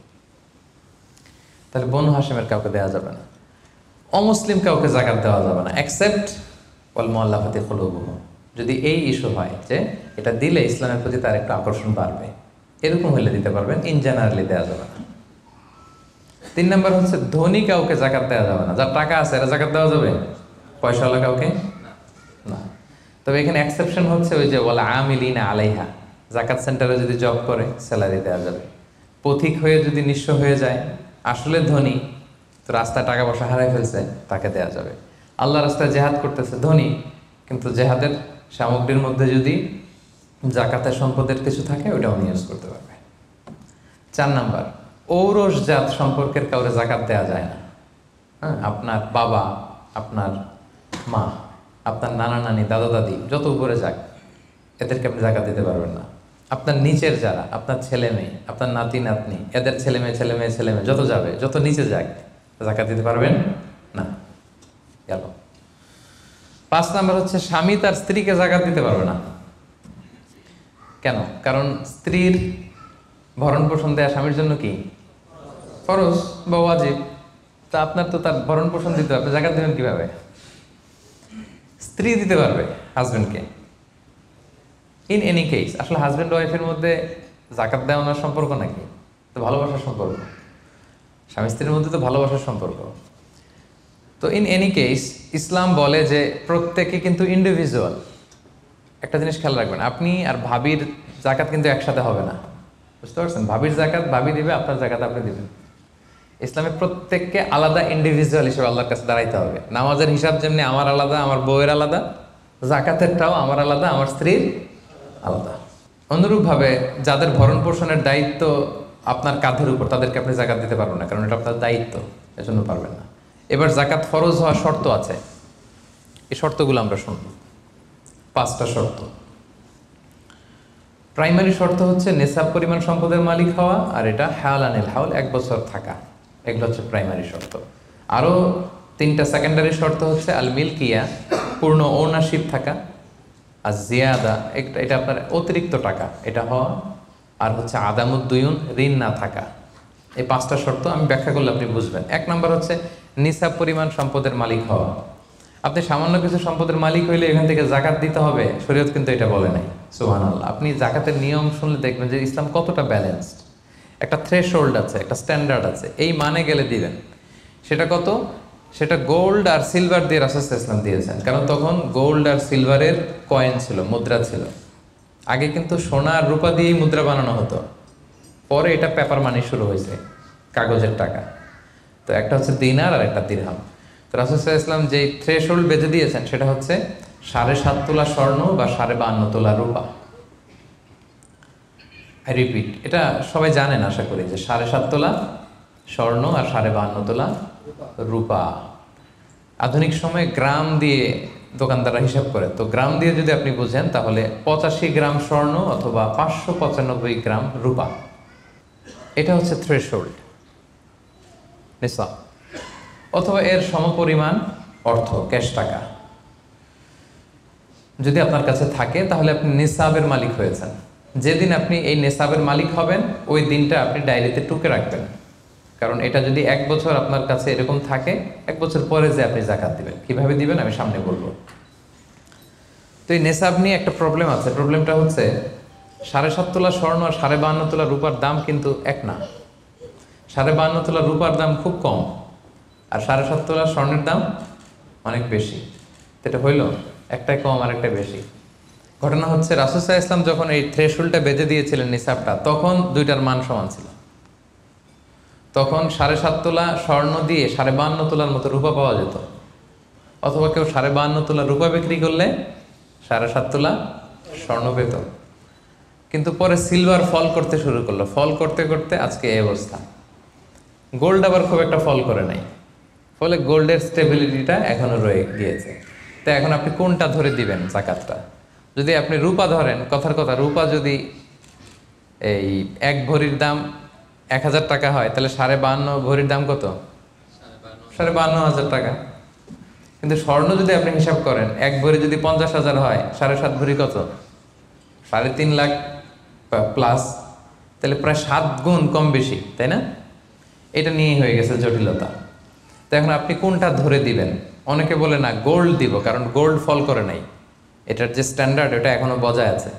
তাহলে বনু হাশেমের কাউকে দেওয়া যাবে না, অমুসলিম কাউকে জাকাত দেওয়া যাবে না, এক্সেপ্ট ওয়াল মুআল্লাফাতি কুলুবুহুম, যদি এই ইস্যু হয় যে এটা দিলে ইসলামের প্রতি তার একটু আকর্ষণ বাড়বে, এরকম হলে দিতে পারবেন, ইন জেনারেলি দেওয়া যাবে না। 3 নম্বর হচ্ছে ধনী কাউকে জাকাত দেওয়া যাবে না, যার টাকা আছে এরা জাকাত দেওয়া যাবে, পয়সাওয়ালা কাউকে না। তবে এখানে এক্সেপশন হচ্ছে ওই যে ওয়াল আমিলিনা আলাইহা, জাকাত সেন্টারে যদি জব করে স্যালারি দেওয়া যাবে। পথিক হয়ে যদি নিঃস্ব হয়ে যায়, আসলে ধনী তো রাস্তায় টাকা পয়সা হারাই ফেলছে, তাকে দেওয়া যাবে। আল্লাহ রাস্তায় জেহাদ করতেছে, ধনী, কিন্তু জেহাদের সামগ্রীর মধ্যে যদি জাকাতের সম্পদের কিছু থাকে ওটা উনি ইউজ করতে পারবে। 4 নাম্বার, ঔরসজাত সম্পর্কের কাউরে জাকাত দেওয়া যায় না। হ্যাঁ, আপনার বাবা, আপনার মা, আপনার নানা নানি, দাদা দাদি, যত উপরে যাক এদেরকে আপনি জাকাত দিতে পারবেন না। আপনার নিচের যারা, আপনার ছেলে মেয়ে, আপনার নাতি নাতনি, এদের ছেলে মেয়ে যত যাবে, যত নিচে যাক, জাকাত দিতে পারবেন না। গেল। 5 নাম্বার হচ্ছে স্বামী তার স্ত্রীকে জাকাত দিতে পারবে না। কেন? কারণ স্ত্রীর ভরণ পোষণ দেয়া স্বামীর জন্য কি ফরজ বা ওয়াজিব, তা আপনার তো তার ভরণ পোষণ দিতে হবে, আপনি জাকাত দেবেন কিভাবে? স্ত্রী দিতে পারবে হাজবেন্ডকে। ইন এনি কেস আসলে হাজব্যান্ড ওয়াইফের মধ্যে জাকাত দেওয়ানোর সম্পর্ক নাকি? তো ভালোবাসার সম্পর্ক, স্বামী স্ত্রীর মধ্যে তো ভালোবাসার সম্পর্ক। তো ইন এনি কেস ইসলাম বলে যে প্রত্যেকে কিন্তু ইন্ডিভিজুয়াল। একটা জিনিস খেয়াল রাখবেন, আপনি আর ভাবির জাকাত কিন্তু একসাথে হবে না, বুঝতে পারছেন? ভাবির জাকাত ভাবি দিবে, আপনার জাকাত আপনি দিবেন। ইসলামে প্রত্যেককে আলাদা ইন্ডিভিজুয়াল হিসেবে আল্লাহর কাছে দাঁড়াইতে হবে। নামাজের হিসাব যেমনি আমার আলাদা, আমার বউয়ের আলাদা, জাকাতেরটাও আমার আলাদা, আমার স্ত্রীর আলাদা। অনুরূপভাবে যাদের ভরণ পোষণের দায়িত্ব আপনার কাঁধের উপর, তাদেরকে আপনি জাকাত দিতে পারবেন না, কারণ এটা আপনার দায়িত্ব, এজন্য পারবেন না। এবার জাকাত ফরজ হওয়ার শর্ত আছে, এই শর্তগুলো আমরা শুনব। 5টা শর্ত। প্রাইমারি শর্ত হচ্ছে নেসাব পরিমাণ সম্পদের মালিক হওয়া, আর এটা হাওলানিল হাওল, 1 বছর থাকা। এগুলো হচ্ছে প্রাইমারি শর্ত। আরও 3টা সেকেন্ডারি শর্ত হচ্ছে আল মিলকিয়া, পূর্ণ ওনারশিপ থাকা, আর জিয়াদা, এটা আপনার অতিরিক্ত টাকা এটা হওয়া, আর হচ্ছে আদামুদ্দুয়ুন, ঋণ না থাকা। এই 5টা শর্ত আমি ব্যাখ্যা করলে আপনি বুঝবেন। 1 নম্বর হচ্ছে নিসাব পরিমাণ সম্পদের মালিক হওয়া। আপনি সামান্য কিছু সম্পদের মালিক হইলে এখান থেকে জাকাত দিতে হবে, শরীয়ত কিন্তু এটা বলে নাই। সুবহানাল্লাহ। আপনি জাকাতের নিয়ম শুনলে দেখবেন যে ইসলাম কতটা ব্যালেন্সড। একটা থ্রেশহোল্ড আছে, একটা স্ট্যান্ডার্ড আছে, এই মানে গেলে দিবেন। সেটা কত? সেটা গোল্ড আর সিলভার দিয়ে রাসূল সাল্লাল্লাহু আলাইহি ওয়াসাল্লাম দিয়েছেন, কারণ তখন গোল্ড আর সিলভারের কয়েন ছিল, মুদ্রা ছিল। আগে কিন্তু সোনা আর রূপা দিয়েই মুদ্রা বানানো হতো, পরে এটা পেপার মানি শুরু হয়েছে, কাগজের টাকা। তো একটা হচ্ছে দিনার আর একটা দিরহাম। তো রাসূল সাল্লাল্লাহু আলাইহি ওয়াসাল্লাম যে থ্রেশহোল্ড বেঁধে দিয়েছেন সেটা হচ্ছে 7.5 তোলা স্বর্ণ বা 52.5 তোলা রূপা। আই রিপিট, এটা সবাই জানেন আশা করি, যে 7.5 তোলা স্বর্ণ আর 52.5 তোলা রূপা। আধুনিক সময়ে গ্রাম দিয়ে দোকানদাররা হিসাব করে, তো গ্রাম দিয়ে যদি আপনি বুঝেন তাহলে 85 গ্রাম স্বর্ণ অথবা 595 গ্রাম রূপা, এটা হচ্ছে থ্রেশহোল্ড নিসাব, অথবা এর সমপরিমাণ অর্থ, ক্যাশ টাকা যদি আপনার কাছে থাকে তাহলে আপনি নিসাবের মালিক হয়েছেন। যেদিন আপনি এই নিসাবের মালিক হবেন ওই দিনটা আপনি ডায়েরিতে টুকে রাখবেন, কারণ এটা যদি 1 বছর আপনার কাছে এরকম থাকে, 1 বছর পরে যে আপনি জাকাত দিবেন, কিভাবে দিবেন আমি সামনে বলবো। তো এই নেশাব নিয়ে একটা প্রবলেম আছে। প্রবলেমটা হচ্ছে 7.5 তোলা স্বর্ণ আর 52.5 তোলা রূপার দাম কিন্তু এক না। 52.5 তোলা রূপার দাম খুব কম, আর 7.5 তোলা স্বর্ণের দাম অনেক বেশি। তো এটা হইল একটাই কম আর একটা বেশি। ঘটনা হচ্ছে রাসূল সাল্লাল্লাহু আলাইহি ওয়াসাল্লাম যখন এই থ্রেশহোল্ডটা বেঁধে দিয়েছিলেন নিসাবটা, তখন দুইটার মান সমান ছিল। তখন 7.5 তোলা স্বর্ণ দিয়ে 52.5 তোলার মতো রূপা পাওয়া যেত, অথবা কেউ 52.5 তোলা রূপা বিক্রি করলে 7.5 তোলা স্বর্ণ পেত। কিন্তু পরে সিলভার ফল করতে শুরু করলো, ফল করতে করতে আজকে এই অবস্থা। গোল্ড আবার খুব একটা ফল করে নাই, ফলে গোল্ডের স্টেবিলিটিটা এখনো রয়ে গিয়েছে। তো এখন আপনি কোনটা ধরে দিবেন জাকাতটা? যদি আপনি রূপা ধরেন, কথার কথা, রূপা যদি এই 1 ভরির দাম 1000 টাকা হয়, তাহলে 52.5 ভরির দাম কত? 52,500 টাকা। কিন্তু স্বর্ণ যদি আপনি হিসাব করেন, 1 ভরি যদি 50,000 হয়, 7.5 ভরি কত? 3.5 লাখ প্লাস, তাহলে প্রায় 7 গুণ কম বেশি, তাই না? এটা নিয়েই হয়ে গেছে জটিলতা। তো এখন আপনি কোনটা ধরে দিবেন? অনেকে বলে না গোল্ড দিব, কারণ গোল্ড ফল করে নাই, এটার যে স্ট্যান্ডার্ড এটা এখনো বজায় আছে।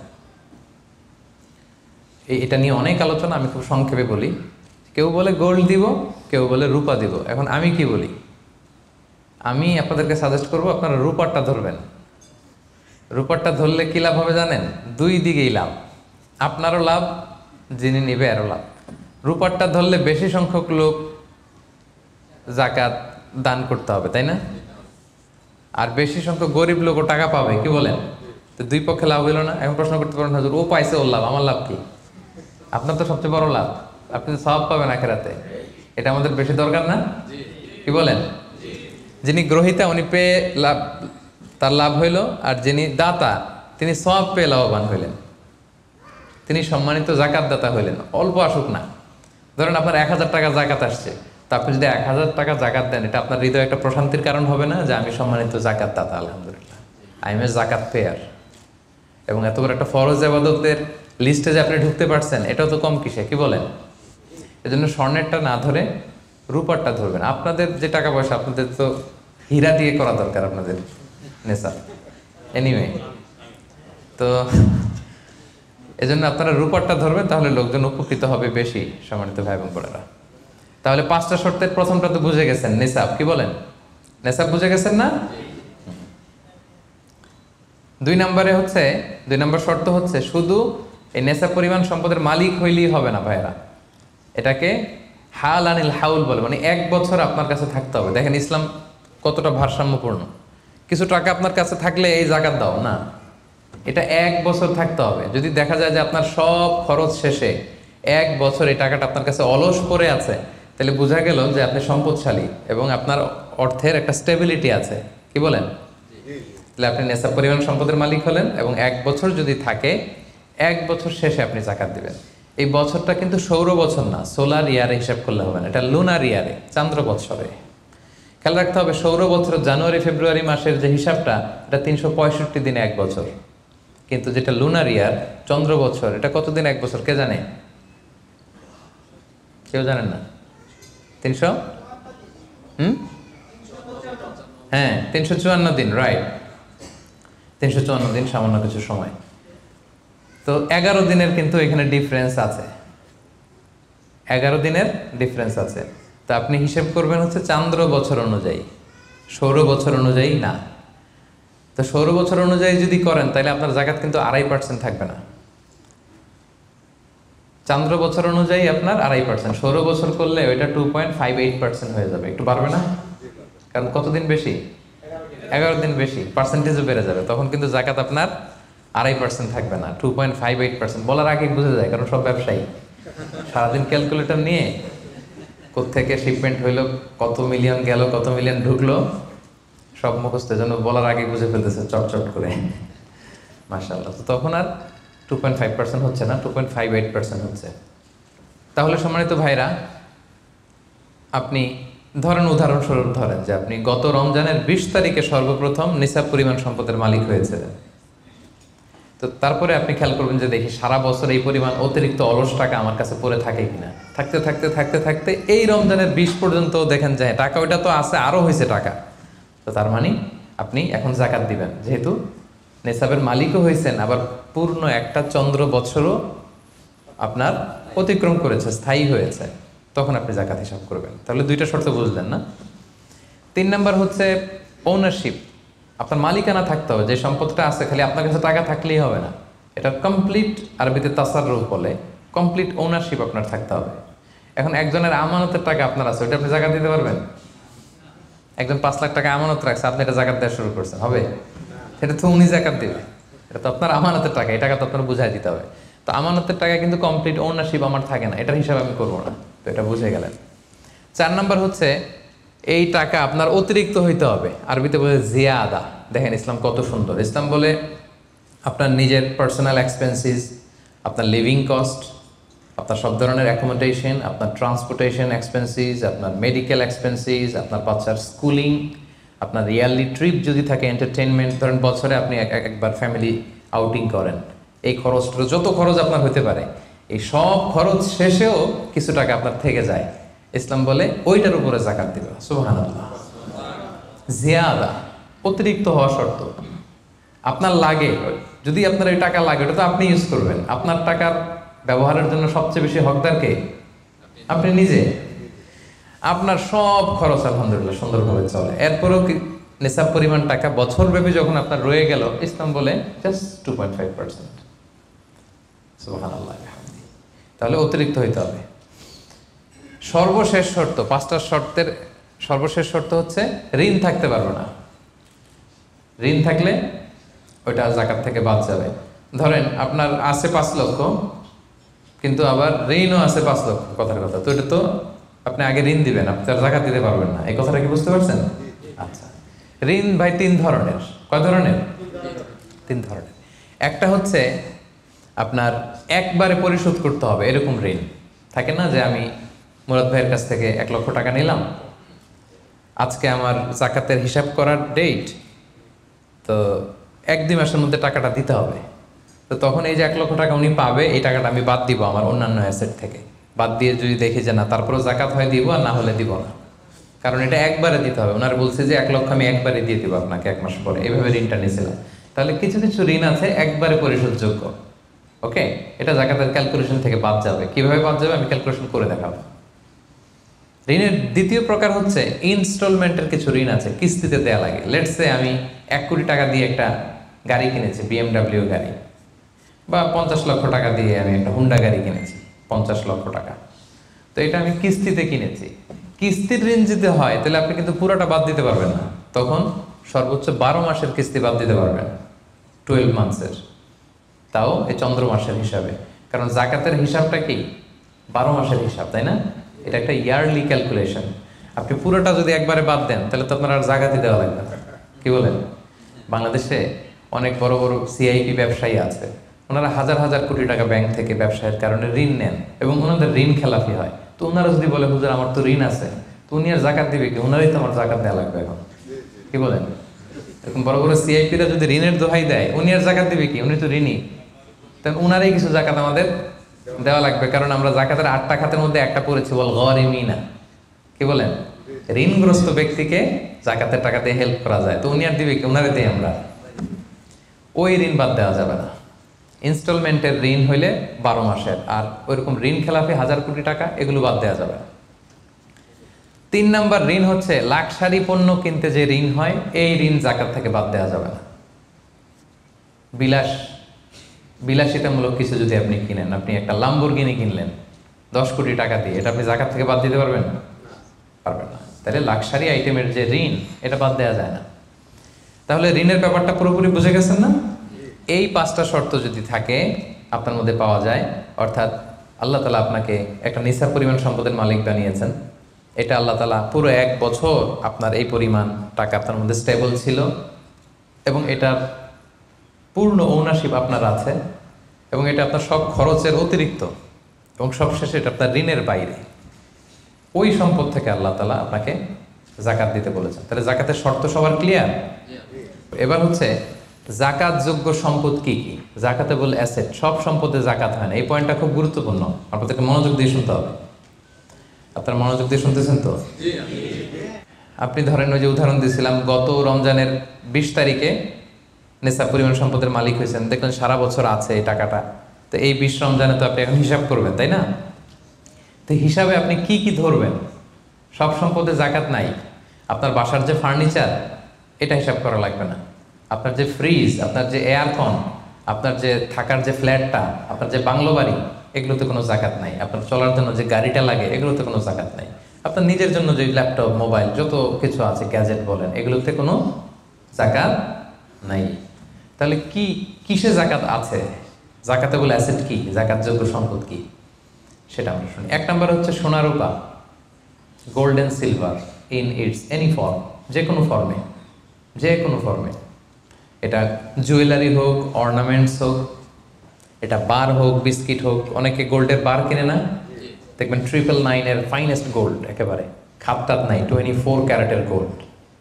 এটা নিয়ে অনেক আলোচনা, আমি খুব সংক্ষেপে বলি। কেউ বলে গোল্ড দিব, কেউ বলে রূপা দিব। এখন আমি কি বলি? আমি আপনাদেরকে সাজেস্ট করব আপনারা রূপারটা ধরবেন। রূপারটা ধরলে কী লাভ হবে জানেন? দুই দিকেই লাভ, আপনারও লাভ, যিনি নিবে আরও লাভ। রূপারটা ধরলে বেশি সংখ্যক লোক জাকাত দান করতে হবে, তাই না? আর বেশি সংখ্যক গরিব লোকও টাকা পাবে, কি বলেন? তো দুই পক্ষে লাভ হইল না? এখন প্রশ্ন করতে পারেন, হুজুর ও পাইছে ওর লাভ, আমার লাভ কি? আপনার তো সবচেয়ে বড় লাভ, আপনি সওয়াব পাবেন আখিরাতে। এটা আমাদের বেশি দরকার না? কি বলেন? যিনি গ্রহীতা উনি পেয়ে লাভ, তার লাভ হইল, আর যিনি দাতা তিনি সওয়াব পেয়ে লাভবান হইলেন, তিনি সম্মানিত জাকাত দাতা হইলেন। অল্প আসুক না, ধরেন আপনার 1000 টাকা জাকাত আসছে, তা আপনি যদি 1000 টাকা জাকাত দেন, এটা আপনার হৃদয়ে একটা প্রশান্তির কারণ হবে না যে আমি সম্মানিত জাকাত দাতা, আলহামদুলিল্লাহ, আই এম এ জাকাত পেয়ার। এবং এত বড় একটা ফরজ ইবাদতের লিস্টে যে আপনি ঢুকতে পারছেন, এটাও তো কম কিসে, কি বলেন? এজন্য স্বর্ণেরটা না ধরে রূপারটা ধরবেন। আপনাদের যে টাকা পয়সা, আপনাদের তো হীরা দিয়ে করা দরকার আপনাদের নেশা। এনিওয়ে, তো এজন্য আপনারা রূপারটা ধরবেন, তাহলে লোকজন উপকৃত হবে বেশি, সম্মানিত ভাই বোন বোনেরা। তাহলে 5টা শর্তের প্রথমটা তো বুঝে গেছেন, নেশাব, কি বলেন? নেশাব বুঝে গেছেন না? 2 নম্বর শর্ত হচ্ছে শুধু এই নেশাব পরিমাণ সম্পদের মালিক হইলেই হবে না ভাইরা, এটাকে হাল আনিল হাউল বলে, মানে 1 বছর আপনার কাছে থাকতে হবে। দেখেন ইসলাম কতটা ভারসাম্যপূর্ণ। কিছু টাকা আপনার কাছে থাকলে এই জাকাত দাও না, এটা 1 বছর থাকতে হবে। যদি দেখা যায় যে আপনার সব খরচ শেষে 1 বছর এই টাকাটা আপনার কাছে অলস পড়ে আছে, তাহলে বোঝা গেল যে আপনি সম্পদশালী এবং আপনার অর্থের একটা স্টেবিলিটি আছে, কি বলেন? তাহলে আপনি নেশাব পরিমাণ সম্পদের মালিক হলেন, এবং 1 বছর যদি থাকে, 1 বছর শেষে আপনি জাকাত দিবেন। এই বছরটা কিন্তু সৌর বছর না, সোলার ইয়ারে হিসাব করলে হবে না, এটা লুনার ইয়ারে, চান্দ্র বৎসরে। খেয়াল রাখতে হবে, সৌর বছর জানুয়ারি ফেব্রুয়ারি মাসের যে হিসাবটা, এটা 365 দিনে 1 বছর। কিন্তু যেটা লুনার ইয়ার, চন্দ্র বছর, এটা কতদিন 1 বছর কে জানে? কেউ জানেন না? 300 হ্যাঁ 354 দিন, রাইট, 354 দিন, সামান্য কিছু সময়। তো 11 দিনের কিন্তু এখানে ডিফারেন্স আছে, 11 দিনের ডিফারেন্স আছে। তো আপনি হিসেব করবেন হচ্ছে চান্দ্র বছর অনুযায়ী, সৌর বছর অনুযায়ী না। তো সৌর বছর অনুযায়ী যদি করেন, তাহলে আপনার জাকাত কিন্তু 2.5% থাকবে না। চান্দ্র বছর অনুযায়ী আপনার 2.5%, সৌর বছর করলে ওইটা 2.58% হয়ে যাবে। একটু বাড়বে না? কারণ কতদিন বেশি? 11 দিন বেশি, পার্সেন্টেজও বেড়ে যাবে। তখন কিন্তু জাকাত আপনার 2.5% থাকবে না, 2.58%। বলার আগেই বুঝে যায়, কারণ সব ব্যবসায়ী সারাদিন ক্যালকুলেটর নিয়ে কোত্থেকে শিপমেন্ট হইলো, কত মিলিয়ন গেল, কত মিলিয়ন ঢুকলো, সব মুখস্থ, যেন বলার আগে বুঝে ফেলতেছে চটচট করে, মাশাআল্লাহ। তো তখন আর 2.5% হচ্ছে না, 2.58% হচ্ছে। তাহলে সম্মানিত ভাইরা, আপনি ধরেন, উদাহরণস্বরূপ ধরেন যে আপনি গত রমজানের 20 তারিখে সর্বপ্রথম নিসাব পরিমাণ সম্পদের মালিক হয়েছিলেন। তো তারপরে আপনি খেয়াল করবেন যে দেখি সারা বছর এই পরিমাণ অতিরিক্ত অলস টাকা আমার কাছে পড়ে থাকে কিনা। থাকতে থাকতে থাকতে থাকতে এই রমজানের 20 পর্যন্ত দেখেন যে টাকা ওইটা তো আছে, আরও হয়েছে টাকা। তো তার মানে আপনি এখন জাকাত দিবেন, যেহেতু নেশাবের মালিকও হয়েছেন, আবার পূর্ণ একটা চন্দ্র বছরও আপনার অতিক্রম করেছে, স্থায়ী হয়েছে, তখন আপনি জাকাত হিসাব করবেন। তাহলে দুইটা শর্ত বুঝলেন না? 3 নাম্বার হচ্ছে ওনারশিপ। আপনার মালিকানা থাকতে হবে, যে সম্পদটা আছে খালি আপনার কাছে টাকা থাকলেই হবে না, এটা কমপ্লিট, আরবিতে তাসাররুফ বলে, কমপ্লিট ওনারশিপ আপনার থাকতে হবে। এখন একজনের আমানতের টাকা আপনার আছে, ওইটা আপনি জাকাত দিতে পারবেন? একজন 5 লাখ টাকা আমানত রাখছে, আপনি এটা জাকাত দেওয়া শুরু করছেন, হবে? সেটা তো উনি জাকাত দেবে, এটা তো আপনার আমানতের টাকা, এই টাকা তো আপনার বুঝাই দিতে হবে। তো আমানতের টাকা কিন্তু কমপ্লিট ওনারশিপ আমার থাকে না, এটার হিসাব আমি করবো না। তো এটা বুঝে গেলেন। 4 নাম্বার হচ্ছে এই টাকা আপনার অতিরিক্ত হইতে হবে, আরবিতে বলে জিয়াদা। দেখেন ইসলাম কত সুন্দর। ইসলাম বলে আপনার নিজের পার্সোনাল এক্সপেন্সিস, আপনার লিভিং কস্ট, আপনার সব ধরনের অ্যাকোমোডেশন, আপনার ট্রান্সপোর্টেশন এক্সপেন্সিস, আপনার মেডিকেল এক্সপেন্সিস, আপনার বাচ্চার স্কুলিং, আপনার ইয়ারলি ট্রিপ যদি থাকে, এন্টারটেনমেন্ট, ধরেন বছরে আপনি একবার ফ্যামিলি আউটিং করেন, এই খরচটা, যত খরচ আপনার হতে পারে, এই সব খরচ শেষেও কিছু টাকা আপনার থেকে যায়, ইসলাম বলে ওইটার উপরে জাকাত দিবে। সুবহানাল্লাহ। জিয়াদা, অতিরিক্ত হওয়া শর্ত। আপনার লাগে, যদি আপনার এই টাকা লাগে, ওটা তো আপনি ইউজ করবেন। আপনার টাকার ব্যবহারের জন্য সবচেয়ে বেশি হকদার কে? আপনি নিজে। আপনার সব খরচ আলহামদুলিল্লাহ সুন্দরভাবে চলে, এরপরেও নিসাব পরিমাণ টাকা বছরব্যাপী যখন আপনার রয়ে গেল, ইসলাম বলে জাস্ট 2.5%। সুবহানাল্লাহ। তাহলে অতিরিক্ত হইতে হবে। সর্বশেষ শর্ত, 5টা শর্তের সর্বশেষ শর্ত হচ্ছে ঋণ থাকতে পারবে না। ঋণ থাকলে ওইটা জাকাত থেকে বাদ যাবে। ধরেন আপনার আছে 5 লক্ষ, কিন্তু আবার ঋণও আছে 5 লক্ষ, কথার কথা, তো এটা তো আপনি আগে ঋণ দিবেন, আপনি তার জাকাত দিতে পারবেন না। এই কথাটা কি বুঝতে পারছেন? আচ্ছা, ঋণ ভাই 3 ধরনের। কয় ধরনের? 3 ধরনের। একটা হচ্ছে আপনার একবারে পরিশোধ করতে হবে, এরকম ঋণ থাকে না, যে আমি মুরাদ ভাইয়ের কাছ থেকে 1 লক্ষ টাকা নিলাম, আজকে আমার জাকাতের হিসাব করার ডেট, তো 1-2 মাসের মধ্যে টাকাটা দিতে হবে। তো তখন এই যে 1 লক্ষ টাকা উনি পাবে, এই টাকাটা আমি বাদ দিব আমার অন্যান্য অ্যাসেট থেকে। বাদ দিয়ে যদি দেখি যে না, তারপরেও জাকাত হয় দিব, আর না হলে দিব না, কারণ এটা একবারে দিতে হবে। ওনার বলছে যে 1 লক্ষ আমি একবারে দিয়ে দিব আপনাকে 1 মাস পরে, এইভাবে ঋণটা নিয়েছিলাম। তাহলে কিছু কিছু ঋণ আছে একবারে পরিশোধযোগ্য, ওকে, এটা জাকাতের ক্যালকুলেশন থেকে বাদ যাবে। কিভাবে বাদ যাবে আমি ক্যালকুলেশন করে দেখাবো। ঋণের দ্বিতীয় প্রকার হচ্ছে ইনস্টলমেন্টের কিছু ঋণ আছে, কিস্তিতে দেয়া লাগে। লেটস সে আমি 1 কোটি টাকা দিয়ে একটা গাড়ি কিনেছি, BMW গাড়ি, বা 50 লক্ষ টাকা দিয়ে আমি একটা হুন্ডা গাড়ি কিনেছি, 50 লক্ষ টাকা। তো এটা আমি কিস্তিতে কিনেছি। কিস্তির ঋণ যদি হয় তাহলে আপনি কিন্তু পুরোটা বাদ দিতে পারবেন না, তখন সর্বোচ্চ 12 মাসের কিস্তি বাদ দিতে পারবেন, 12 মান্থসের, তাও এই চন্দ্র মাসের হিসাবে। কারণ জাকাতের হিসাবটা কি 12 মাসের হিসাব, তাই না? এটা একটা ইয়ারলি ক্যালকুলেশন। আপনি পুরোটা যদি একবারে বাদ দেন তাহলে তো আপনার আর জাকাতই দেওয়া লাগবে না। কি বলেন? বাংলাদেশে অনেক বড় বড় সিআইপি ব্যবসায়ী আছে, ওনারা হাজার হাজার কোটি টাকা ব্যাংক থেকে ব্যবসায়ের কারণে ঋণ নেন, এবং ওনাদের ঋণ খেলাপি হয়। তো ওনারা যদি বলে হুজুর আমার তো ঋণ আছে, তো উনি আর জাকাত দিবে কি? ওনারাই তো আমার জাকাত দেওয়া লাগবে এখন। কি বলেন? এরকম বড় বড় সিআইপিরা যদি ঋণের দোহাই দেয়, উনি আর জাকাত দিবে কি? উনি তো ঋণী, তাহলে উনারাই কিছু জাকাত আমাদের দেওয়া লাগবে। কারণ আমরা জাকাতের 8টা খাতের মধ্যে একটা পড়েছি, বল গরিমিনা। কি বলেন? ঋণগ্রস্ত ব্যক্তিকে জাকাতের টাকা দিয়ে হেল্প করা যায়, তো উনি আর দিবে কি? উনারে দিই আমরা। ওই ঋণ বাদ দেওয়া যাবে না। ইনস্টলমেন্টের ঋণ হইলে 12 মাসের, আর ওইরকম ঋণ খেলাপি 1000 কোটি টাকা, এগুলো বাদ দেওয়া যাবে না। 3 নাম্বার ঋণ হচ্ছে লাক্সারি পণ্য কিনতে যে ঋণ হয়, এই ঋণ জাকাত থেকে বাদ দেওয়া যাবে না। বিলাসিতামূলক কিছু যদি আপনি কিনেন, আপনি একটা লাম্বরগিনি কিনলেন 10 কোটি টাকা দিয়ে, এটা আপনি জাকাত থেকে বাদ দিতে পারবেন? পারবেন না। তাহলে লাক্সারি আইটেমের যে ঋণ, এটা বাদ দেওয়া যায় না। তাহলে ঋণের ব্যাপারটা পুরোপুরি বুঝে গেছেন না? এই 5টা শর্ত যদি থাকে আপনার মধ্যে পাওয়া যায়, অর্থাৎ আল্লাহ তাআলা আপনাকে একটা নিসাব পরিমাণ সম্পদের মালিক বানিয়েছেন, এটা আল্লাহ তাআলা পুরো 1 বছর আপনার এই পরিমাণ টাকা আপনার মধ্যে স্টেবল ছিল, এবং এটার পূর্ণ ওনারশিপ আপনার আছে, এবং এটা আপনার সব খরচের অতিরিক্ত, এবং সবশেষে এটা আপনার ঋণের বাইরে। ওই সম্পদ থেকে আল্লাহ তাআলা আপনাকে জাকাত দিতে বলেছেন। তাহলে জাকাতের শর্ত সবার ক্লিয়ার? এবার হচ্ছে জাকাত যোগ্য সম্পদ কি কি? জাকাতেবল অ্যাসেট, সব সম্পদে জাকাত হয় না। এই পয়েন্টটা খুব গুরুত্বপূর্ণ, আপনাদেরকে মনোযোগ দিয়ে শুনতে হবে। আপনারা মনোযোগ দিয়ে শুনতেছেন তো? আপনি ধরেন ওই যে উদাহরণ দিয়েছিলাম, গত রমজানের 20 তারিখে নেশা পরিমাণ সম্পদের মালিক হয়েছেন, দেখলেন সারা বছর আছে এই টাকাটা, তো এই 20 রমজানে তো আপনি এখন হিসাব করবেন, তাই না? তো হিসাবে আপনি কি কি ধরবেন? সব সম্পদে জাকাত নাই। আপনার বাসার যে ফার্নিচার, এটা হিসাব করা লাগবে না। আপনার যে ফ্রিজ, আপনার যে এয়ারকন, আপনার যে থাকার যে ফ্ল্যাটটা, আপনার যে বাংলো বাড়ি, এগুলোতে কোনো জাকাত নাই। আপনার চলার জন্য যে গাড়িটা লাগে, এগুলোতে কোনো জাকাত নাই। আপনার নিজের জন্য যে ল্যাপটপ, মোবাইল, যত কিছু আছে, গ্যাজেট বলেন, এগুলোতে কোনো জাকাত নাই। তাহলে কি কিসে জাকাত আছে? জাকাতেবল অ্যাসেট কি, জাকাতযোগ্য সম্পদ কি, সেটা আমরা শুনি। 1 নম্বর হচ্ছে সোনা রূপা, gold and silver in its any form, যে কোনো ফর্মে, যে কোনো ফর্মে। এটা জুয়েলারি হোক, অর্নামেন্টস হোক, এটা বার হোক, বিস্কিট হোক। অনেকে গোল্ডের বার কিনে না, দেখবেন 999-এর ফাইনেস্ট গোল্ড, একেবারে খাপটাত নাই, 24 ক্যারেটের গোল্ড,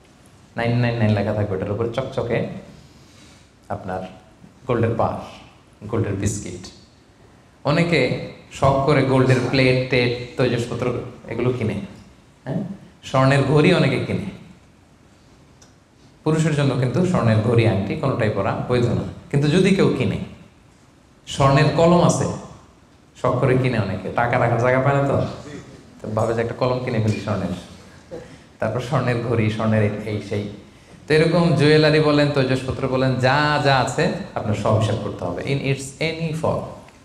999 লেখা থাকবে ওটার উপরে চকচকে, আপনার গোল্ডের বার, গোল্ডের বিস্কিট। অনেকে শখ করে গোল্ডের প্লেট টেট, তৈজসপত্র এগুলো কিনে। হ্যাঁ, স্বর্ণের ঘড়ি অনেকে কিনে। পুরুষের জন্য কিন্তু স্বর্ণের ঘড়ি, আংটি কোনোটাই পরা বৈধ না। কিন্তু যদি কেউ কিনে, স্বর্ণের কলম আছে, শখ করে কিনে অনেকে, টাকা রাখার জায়গা পায় না, তো ভাবে যে একটা কলম কিনে ফেলি স্বর্ণের, তারপর স্বর্ণের ঘড়ি, স্বর্ণের এই সেই। তো এরকম জুয়েলারি বলেন, তৈজসপত্র বলেন, যা যা আছে আপনার সব হিসাব করতে হবে in its any form.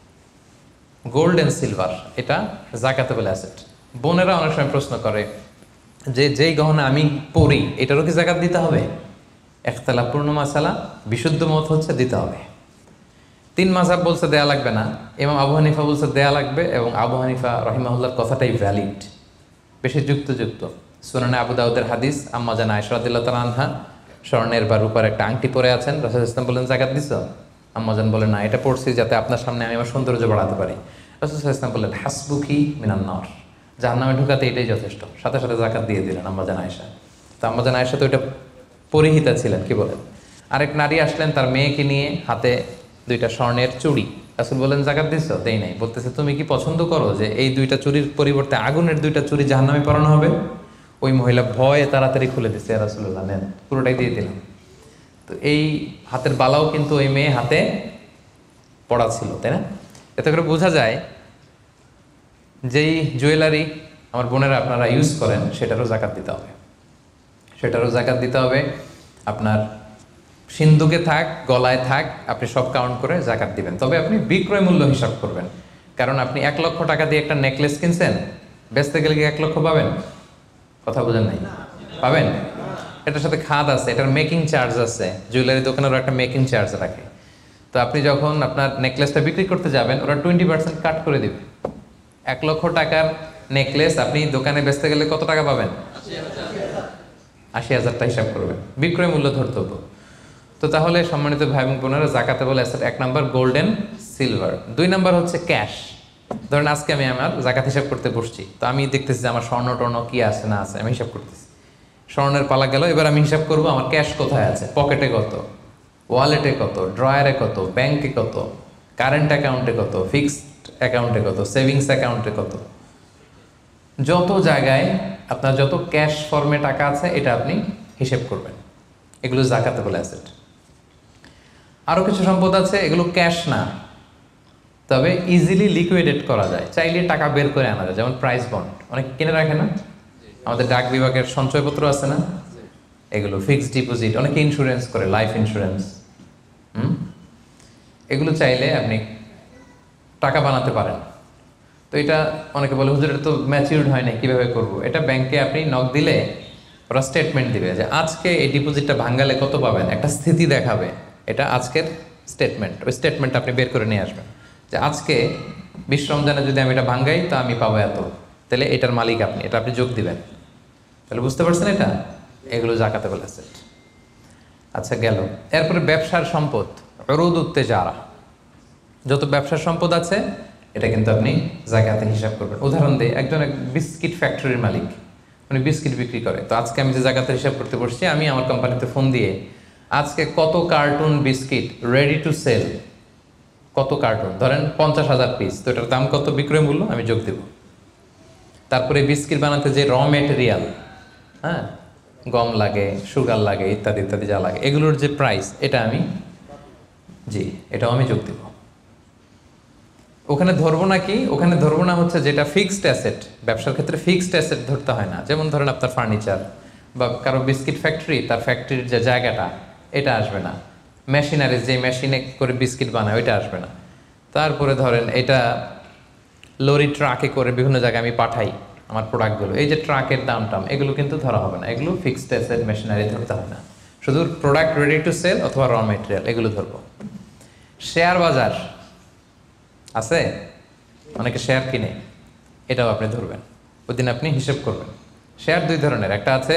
Gold and silver এটা জাকাতেবল অ্যাসেট। বোনেরা অনেক সময় প্রশ্ন করে যে যেই গহনা আমি পরি, এটারও কি জাকাত দিতে হবে? ইখতিলাফ পূর্ণ মাসালা, বিশুদ্ধ মত হচ্ছে দিতে হবে। 3 মাযহাব বলছে দেয়া লাগবে না, ইমাম আবু হানিফা বলছে দেয়া লাগবে, এবং আবু হানিফা রাহিমাহুল্লাহর কথাটাই ভ্যালিড, বেশি যুক্ত। সুনানে আবু দাউদের হাদিস, আম্মা জান আয়েশা রাদিয়াল্লাহু তাআলা আনহা স্বর্ণের বা রূপার একটা আংটি পরে আছেন, রাসূল সাল্লাল্লাহু আলাইহি ওয়াসাল্লাম বলেন জাকাত দিছো? আম্মা জান বলেন না, এটা পড়ছি যাতে আপনার সামনে আমি আমার সৌন্দর্য বাড়াতে পারি। রাসূল সাল্লাল্লাহু আলাইহি ওয়াসাল্লাম বললেন হাসবুকি মিনান নার, জাহান্নামে ঢুকাতে এটাই যথেষ্ট। সাথে সাথে জাকাত দিয়ে দিলেন আম্মা জান আয়েশা। তো আম্মা জান আয়েশা তো এটা পরিহিতা ছিলেন, কি বলেন। আরেক নারী আসলেন তার মেয়েকে নিয়ে, হাতে 2টা স্বর্ণের চুড়ি। রাসূল বলেন জাকাত দিছো? দেই নাই। বলতেছে তুমি কি পছন্দ করো যে এই 2টা চুড়ির পরিবর্তে আগুনের 2টা চুড়ি জাহান্নামে পরানো হবে? ওই মহিলা ভয়ে তাড়াতাড়ি খুলে দিচ্ছে, ইয়া রাসূলুল্লাহ নেন, পুরোটাই দিয়ে দিলাম। তো এই হাতের বালাও কিন্তু ওই মেয়ে হাতে পড়া ছিল, তাই না? এতে করে বোঝা যায় যেই জুয়েলারি আমার বোনেরা আপনারা ইউজ করেন, সেটারও জাকাত দিতে হবে, সেটারও জাকাত দিতে হবে। আপনার সিন্ধুকে থাক, গলায় থাক, আপনি সব কাউন্ট করে জাকাত দিবেন। তবে আপনি বিক্রয় মূল্য হিসাব করবেন, কারণ আপনি 1 লক্ষ টাকা দিয়ে একটা নেকলেস কিনছেন, বেচতে গেলে কি 1 লক্ষ পাবেন? কথা বোঝেন নাই? পাবেন? এটার সাথে খাদ আছে, এটার মেকিং চার্জ আছে, জুয়েলারি দোকানেরও একটা মেকিং চার্জ রাখে। তো আপনি যখন আপনার নেকলেসটা বিক্রি করতে যাবেন, ওরা 20% কাট করে দিবে। 1 লক্ষ টাকার নেকলেস আপনি দোকানে বেচতে গেলে কত টাকা পাবেন? 80,000 হিসাব করবেন, বিক্রয় মূল্য ধরতে হতো। তো তাহলে সম্মানিত ভাই এবং বোনেরা, জাকাতেবল asset 1 number gold and silver. 2 number হচ্ছে ক্যাশ। ধরেন আজকে আমি আমার জাকাত হিসাব করতে বসছি, তো আমি দেখতেছি যে আমার স্বর্ণ টর্ণ কি আছে না আছে, আমি হিসাব করতেছি। স্বর্ণের পালা গেল, এবার আমি হিসাব করবো আমার ক্যাশ কোথায় আছে, পকেটে কত, ওয়ালেটে কত, ড্রয়ারে কত, ব্যাংকে কত, কারেন্ট অ্যাকাউন্টে কত, ফিক্সড অ্যাকাউন্টে কত, সেভিংস অ্যাকাউন্টে কত, যত জায়গায় আপনার যত ক্যাশ ফর্মে টাকা আছে এটা আপনি হিসেব করবেন। এগুলো জাকাতেবল অ্যাসেট। আরও কিছু সম্পদ আছে, এগুলো ক্যাশ না, তবে ইজিলি লিকুইডেট করা যায়, চাইলে টাকা বের করে আনা যায়। যেমন প্রাইস বন্ড অনেক কিনে রাখে না, আমাদের ডাক বিভাগের সঞ্চয়পত্র আছে না, এগুলো ফিক্সড ডিপোজিট, অনেকে ইন্স্যুরেন্স করে, লাইফ ইন্স্যুরেন্স। এগুলো চাইলে আপনি টাকা বানাতে পারেন। তো এটা অনেকে বলে হুজুর এটা তো ম্যাচিউরড হয় না, কীভাবে করবো? এটা ব্যাংকে আপনি নক দিলে ওরা স্টেটমেন্ট দিবে যে আজকে এই ডিপোজিটটা ভাঙালে কত পাবেন, একটা স্থিতি দেখাবে। এটা আজকের স্টেটমেন্ট, ওই স্টেটমেন্ট আপনি বের করে নিয়ে আসবেন যে আজকে 20 রমজানে যদি আমি এটা ভাঙ্গাই তো আমি পাবো এত, তাহলে এটার মালিক আপনি, এটা আপনি যোগ দিবেন। তাহলে বুঝতে পারছেন এটা? এগুলো জাকাতেবল অ্যাসেট। আচ্ছা গেল। এরপরে ব্যবসার সম্পদ, উরুদ উত্তেজারা, যত ব্যবসার সম্পদ আছে এটা কিন্তু আপনি জাকাতে হিসাব করবেন। উদাহরণ দিই, একজন বিস্কিট ফ্যাক্টরির মালিক, উনি বিস্কিট বিক্রি করে। তো আজকে আমি যে জাকাতে হিসাব করতে বসছি, আমি আমার কোম্পানিতে ফোন দিয়ে আজকে কত carton biscuit ready to sell, কত কার্টুন, ধরেন 50,000 পিস, তো এটার দাম কত, বিক্রয় মূল্য আমি যোগ দেব। তারপরে বিস্কিট বানাতে যে র মেটেরিয়াল, হ্যাঁ, গম লাগে, সুগার লাগে, ইত্যাদি ইত্যাদি যা লাগে, এগুলোর যে প্রাইস এটা আমি জি, এটাও আমি যোগ দিব। ওখানে ধরবো না কি, ওখানে ধরবো না হচ্ছে যেটা ফিক্সড অ্যাসেট, ব্যবসার ক্ষেত্রে ফিক্সড অ্যাসেট ধরতে হয় না। যেমন ধরেন আপনার ফার্নিচার বা কারো বিস্কিট ফ্যাক্টরি, তার ফ্যাক্টরির যে জায়গাটা এটা আসবে না। মেশিনারিজ, যে মেশিনে করে বিস্কিট বানায় ওইটা আসবে না। তারপরে ধরেন এটা লরি ট্রাকে করে বিভিন্ন জায়গায় আমি পাঠাই আমার প্রোডাক্টগুলো, এই যে ট্রাকের দাম টাম এগুলো কিন্তু ধরা হবে না। এগুলো ফিক্সড অ্যাসেট, মেশিনারি ধরতে হয় না। শুধু প্রোডাক্ট রেডি টু সেল অথবা র মেটেরিয়াল এগুলো ধরবো। শেয়ার বাজার আছে, অনেকে শেয়ার কিনে, এটাও আপনি ধরবেন। ওই দিন আপনি হিসেব করবেন। শেয়ার দুই ধরনের, একটা আছে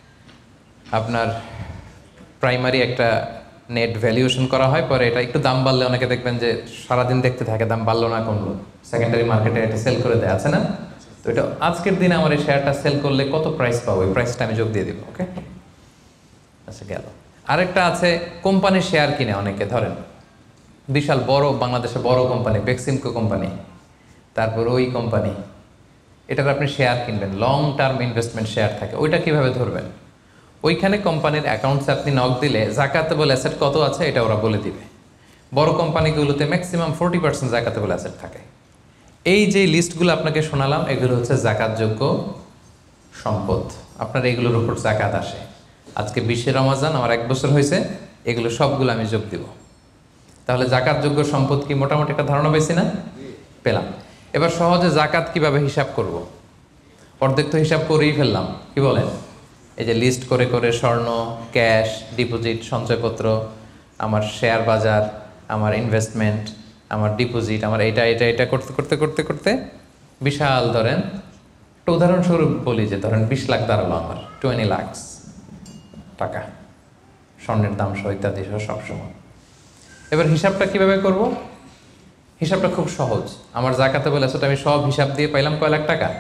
আপনার প্রাইমারি, একটা নেট ভ্যালুয়েশন করা হয়, পরে এটা একটু দাম বাড়লে অনেকে দেখবেন যে সারাদিন দেখতে থাকে দাম বাড়লো না কমলো, সেকেন্ডারি মার্কেটে এটা সেল করে দেয়, আছে না? তো এটা আজকের দিনে আমার এই শেয়ারটা সেল করলে কত প্রাইস পাবো, ওই প্রাইসটা আমি যোগ দিয়ে দিব। ওকে, আচ্ছা গেল। আরেকটা আছে কোম্পানির শেয়ার কিনে অনেকে, ধরেন বিশাল বড় বাংলাদেশে বড় কোম্পানি বেক্সিমকো কোম্পানি, তারপর ওই কোম্পানি, এটার আপনি শেয়ার কিনবেন, লং টার্ম ইনভেস্টমেন্ট শেয়ার থাকে, ওইটা কিভাবে ধরবেন? ওইখানে কোম্পানির অ্যাকাউন্টসে আপনি নক দিলে জাকাতেবল অ্যাসেট কত আছে এটা ওরা বলে দিবে। বড় কোম্পানিগুলোতে ম্যাক্সিমাম 40% জাকাতেবল অ্যাসেট থাকে। এই যে লিস্টগুলো আপনাকে শোনালাম এগুলো হচ্ছে জাকাতযোগ্য সম্পদ, আপনার এগুলোর উপর জাকাত আসে। আজকে 20 রমজান, আমার 1 বছর হয়েছে, এগুলো সবগুলো আমি যোগ দিব। তাহলে জাকাতযোগ্য সম্পদ কি মোটামুটি একটা ধারণা পেয়েছি না? পেলাম। এবার সহজে জাকাত কিভাবে হিসাব করব? অর্ধেক তো হিসাব করেই ফেললাম, কি বলেন? এই যে লিস্ট করে করে স্বর্ণ, ক্যাশ, ডিপোজিট, সঞ্চয়পত্র, আমার শেয়ার বাজার, আমার ইনভেস্টমেন্ট, আমার ডিপোজিট, আমার এটা এটা এটা করতে করতে করতে করতে বিশাল, ধরেন একটা উদাহরণস্বরূপ বলি যে ধরেন 20 লাখ দাঁড়ালো আমার, 20 লাখ টাকা, স্বর্ণের দাম সহ ইত্যাদি সহ সবসময়। এবার হিসাবটা কিভাবে করব? হিসাবটা খুব সহজ। আমার জাকাতেবল অ্যাসেট আমি সব হিসাব দিয়ে পাইলাম কয় লাখ টাকা?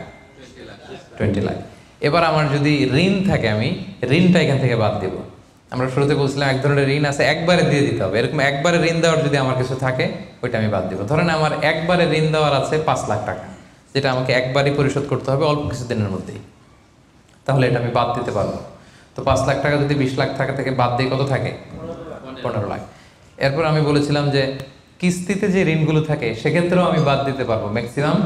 20 লাখ। এবার আমার যদি ঋণ থাকে, আমি ঋণটা এখান থেকে বাদ দেব। আমরা শুরুতে বলছিলাম এক ধরনের ঋণ আছে একবারে দিয়ে দিতে হবে, এরকম একবারে ঋণ দেওয়ার যদি আমার কিছু থাকে ওইটা আমি বাদ দেবো। ধরেন আমার একবারে ঋণ দেওয়ার আছে 5 লাখ টাকা, যেটা আমাকে একবারই পরিশোধ করতে হবে অল্প কিছুদিনের মধ্যেই, তাহলে এটা আমি বাদ দিতে পারবো। তো 5 লাখ টাকা যদি 20 লাখ টাকা থেকে বাদ দিয়ে কত থাকে? 15 লাখ। এরপর আমি বলেছিলাম যে কিস্তিতে যে ঋণগুলো থাকে সেক্ষেত্রেও আমি বাদ দিতে পারবো ম্যাক্সিমাম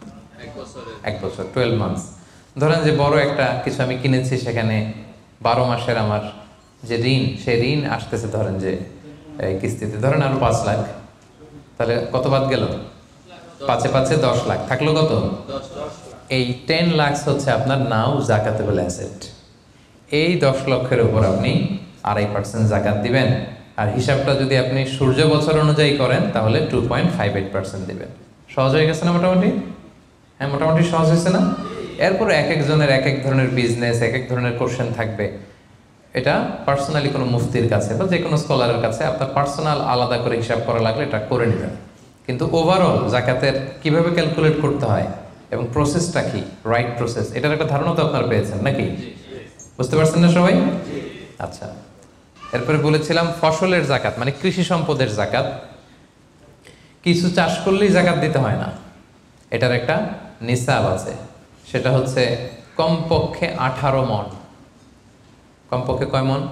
1 বছর, 12 মান্থস। ধরেন যে বড় একটা কিছু আমি কিনেছি, সেখানে 12 মাসের আমার যে ঋণ, সেই ঋণ আসতেছে ধরেন যে কিস্তিতে, ধরেন আরো 5 লাখ, তাহলে কত বাদ গেল? 5 এ 10 লাখ, থাকলো কত? এই 10 লাখ হচ্ছে আপনার নাও জাকাতেবল অ্যাসেট। এই 10 লক্ষের উপর আপনি 2.5% জাকাত দিবেন। আর হিসাবটা যদি আপনি সূর্য বছর অনুযায়ী করেন তাহলে 2.58% দিবেন। সহজ হয়ে গেছে না মোটামুটি? হ্যাঁ, মোটামুটি সহজ হয়েছে না? এরপর এক একজনের এক এক ধরনের বিজনেস, এক এক ধরনের কোশ্চেন থাকবে। এটা পার্সোনালি কোনো মুফতির কাছে বা যে কোনো স্কলারের কাছে আপনার পার্সোনাল আলাদা করে হিসাব করা লাগলে এটা করে নেবেন। কিন্তু ওভারঅল জাকাতের কিভাবে ক্যালকুলেট করতে হয় এবং প্রসেসটা কি, রাইট প্রসেস, এটার একটা ধারণা তো আপনারা পেয়েছেন নাকি? বুঝতে পারছেন না সবাই? আচ্ছা, এরপরে বলেছিলাম ফসলের জাকাত, মানে কৃষি সম্পদের জাকাত। কিছু চাষ করলেই জাকাত দিতে হয় না, এটার একটা নিসাব আছে, সেটা হচ্ছে কমপক্ষে 18 মণ। কমপক্ষে কয় মণ?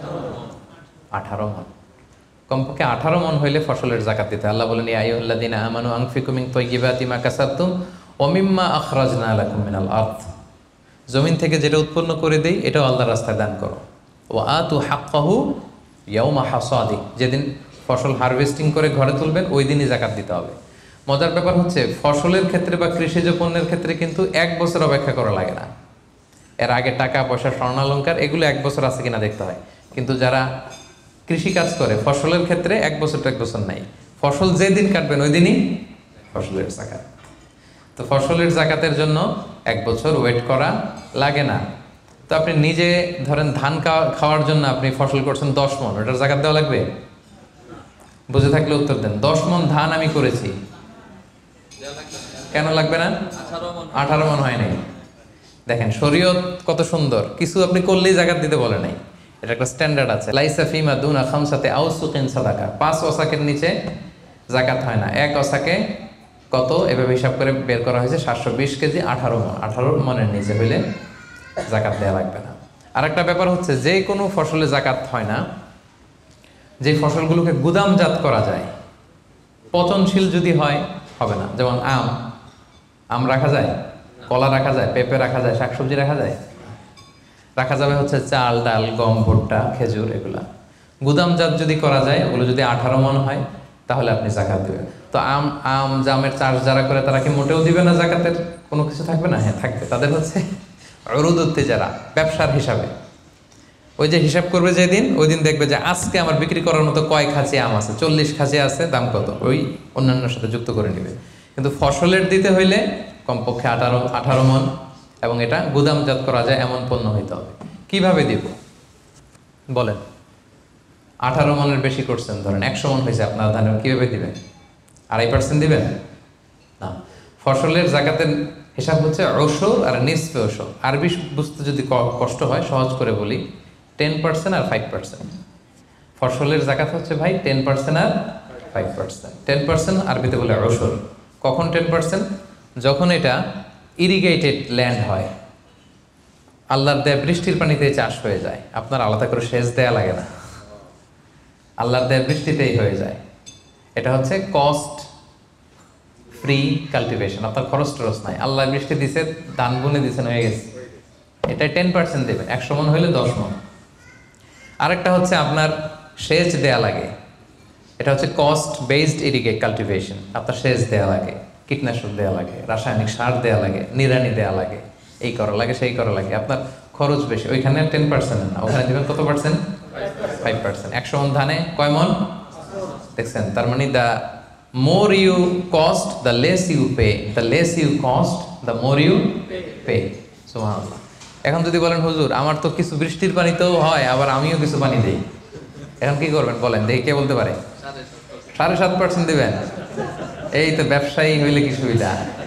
18 মণ। কমপক্ষে 18 মণ হইলে ফসলের জাকাত দিতে। আল্লাহ বলেন, ইয়া আইয়ুহাল্লাযীনা আমানু আনফিকু মিন তাইয়্যিবাতি মা কাসাবতুম ওয়া মিম্মা আখরাজনা লাকুম মিনাল আরদ। জমিন থেকে যেটা উৎপন্ন করে দেই এটাও আল্লাহর রাস্তায় দান করো। ওয়া আতু হাক্কাহু ইয়াওমা হাসাদি, যেদিন ফসল হারভেস্টিং করে ঘরে তুলবেন ওই দিনই জাকাত দিতে হবে। মজার ব্যাপার হচ্ছে ফসলের ক্ষেত্রে বা কৃষিজ পণ্যের ক্ষেত্রে কিন্তু 1 বছর অপেক্ষা করা লাগে না। এর আগে টাকা পয়সা, স্বর্ণালঙ্কার এগুলো 1 বছর আছে কিনা দেখতে হয়। কিন্তু যারা কৃষিকাজ করে ফসলের ক্ষেত্রে 1 বছর তো 1 বছর নাই, ফসল যেদিন কাটবেন ওই দিনই ফসলের জাকাত। তো ফসলের জাকাতের জন্য 1 বছর ওয়েট করা লাগে না। তো আপনি নিজে ধরেন ধান খাওয়ার জন্য আপনি ফসল করছেন 10 মণ, ওটার জাকাত দেওয়া লাগবে? বুঝে থাকলে উত্তর দেন। 10 মণ ধান আমি করেছি, কেন লাগবে না? 18 মণ হয় নাই। দেখেন শরীয়ত কত সুন্দর, কিছু আপনি করলেই জাকাত দিতে বলে নাই, এটা একটা স্ট্যান্ডার্ড আছে। লাইসা ফিমা দুনা খামসাতে আউসুকিন সাদাকা, 5 ওসাকের নিচে জাকাত হয় না। 1 ওসাকে কত এভাবে হিসাব করে বের করা হয়েছে 720 কেজি, 18 মণ। 18 মণের নিচে হইলে জাকাত দেওয়া লাগবে না। আর একটা ব্যাপার হচ্ছে যে কোনো ফসলে জাকাত হয় না যে ফসলগুলোকে গুদামজাত করা যায়, পচনশীল যদি হয় হবে না। যেমন আম রাখা যায়, কলা রাখা যায়, পেঁপে রাখা যায়, শাকসবজি রাখা যায়, রাখা যাবে হচ্ছে চাল, ডাল, গম, ভুট্টা, খেজুর, এগুলা গুদামজাত যদি করা যায়, ওগুলো যদি 18 মণ হয় তাহলে আপনি জাকাত দেবেন। তো জামের চাষ যারা করে তারা কি মোটেও দিবে না জাকাতের কোনো কিছু থাকবে না? হ্যাঁ থাকবে। তাদের হচ্ছে উরুদুত যারা ব্যবসার হিসাবে, ওই যে হিসাব করবে যেদিন, ওই দিন দেখবে যে আজকে আমার বিক্রি করার মতো কয় খাঁচি আম আছে, 40 খাঁচি আছে, দাম কত, ওই অন্যান্যর সাথে যুক্ত করে নেবে। কিন্তু ফসলের দিতে হইলে কমপক্ষে 18 মণ, এবং এটা গুদামজাত করা যায় এমন পণ্য হইতে হবে। কিভাবে দিব বলেন? 18 মণের বেশি করছেন, ধরেন 100 মণ হয়েছে আপনার ধানের, কিভাবে দিবেন? 2.5% দিবেন না। ফসলের জাকাতের হিসাব হচ্ছে ওশর আর নিসফে ওশর। আরবি বুঝতে যদি কষ্ট হয়, সহজ করে বলি, 10% আর 5%। ফসলের জাকাত হচ্ছে ভাই 10% আর 5%। 10% আরবিতে বলে ওশর। কখন 10%? যখন এটা ইরিগেটেড ল্যান্ড হয়, আল্লাহর দেয়া বৃষ্টির পানিতে চাষ হয়ে যায়, আপনার আলাদা করে সেচ দেয়া লাগে না, আল্লাহর দেয়া বৃষ্টিতেই হয়ে যায়। এটা হচ্ছে কস্ট ফ্রি কাল্টিভেশন, আপনার খরচ টরচ নাই, আল্লাহ বৃষ্টি দিছে, ধান বুনে দিছেন, হয়ে গেছে। এটা 10% দেবেন, 100 মণ হইলে 10 মণ। আরেকটা হচ্ছে আপনার সেচ দেয়া লাগে, এটা হচ্ছে কস্ট বেসড ইরিগেট কাল্টিভেশন। আপনার সেচ দেয়া লাগে, কীটনাশক দেয়া লাগে, রাসায়নিক সার দেয়া লাগে, নিড়ানি দেয়া লাগে, এই করা লাগে, সেই করা লাগে, আপনার খরচ বেশি। ওইখানে 10% না, ওখানে দেবেন কত পার্সেন্ট? 5%। 100 মণ ধানে কয় মণ দেখছেন? তার মানে the more you cost the less you pay, the less you cost the more you pay. সুবহানাল্লাহ। এখন যদি বলেন হুজুর আমার তো কিছু বৃষ্টির পানিতেও হয়, আবার আমিও কিছু পানি দিই, এখন কি করবেন বলেন দেখি, কে বলতে পারে? 7.5% দিবেন? এই তো ব্যবসায়ী হইলে কি সুবিধা।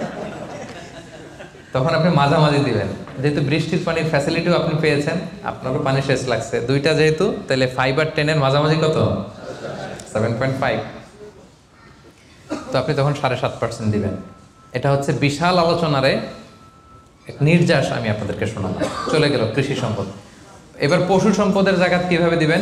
তখন আপনি মাঝামাঝি দিবেন, যেহেতু বৃষ্টির পানির ফ্যাসিলিটিও আপনি পেয়েছেন, আপনারও পানি শেষ লাগছে, দুইটা যেহেতু, তাহলে 5 আর 10 এর মাঝামাঝি কত? 7.5। তো আপনি তখন 7.5% দিবেন। এটা হচ্ছে বিশাল আলোচনারে এক নির্যাস আমি আপনাদেরকে শোনালাম। চলে গেল কৃষি সম্পদ। এবার পশু সম্পদের জাকাত কিভাবে দিবেন?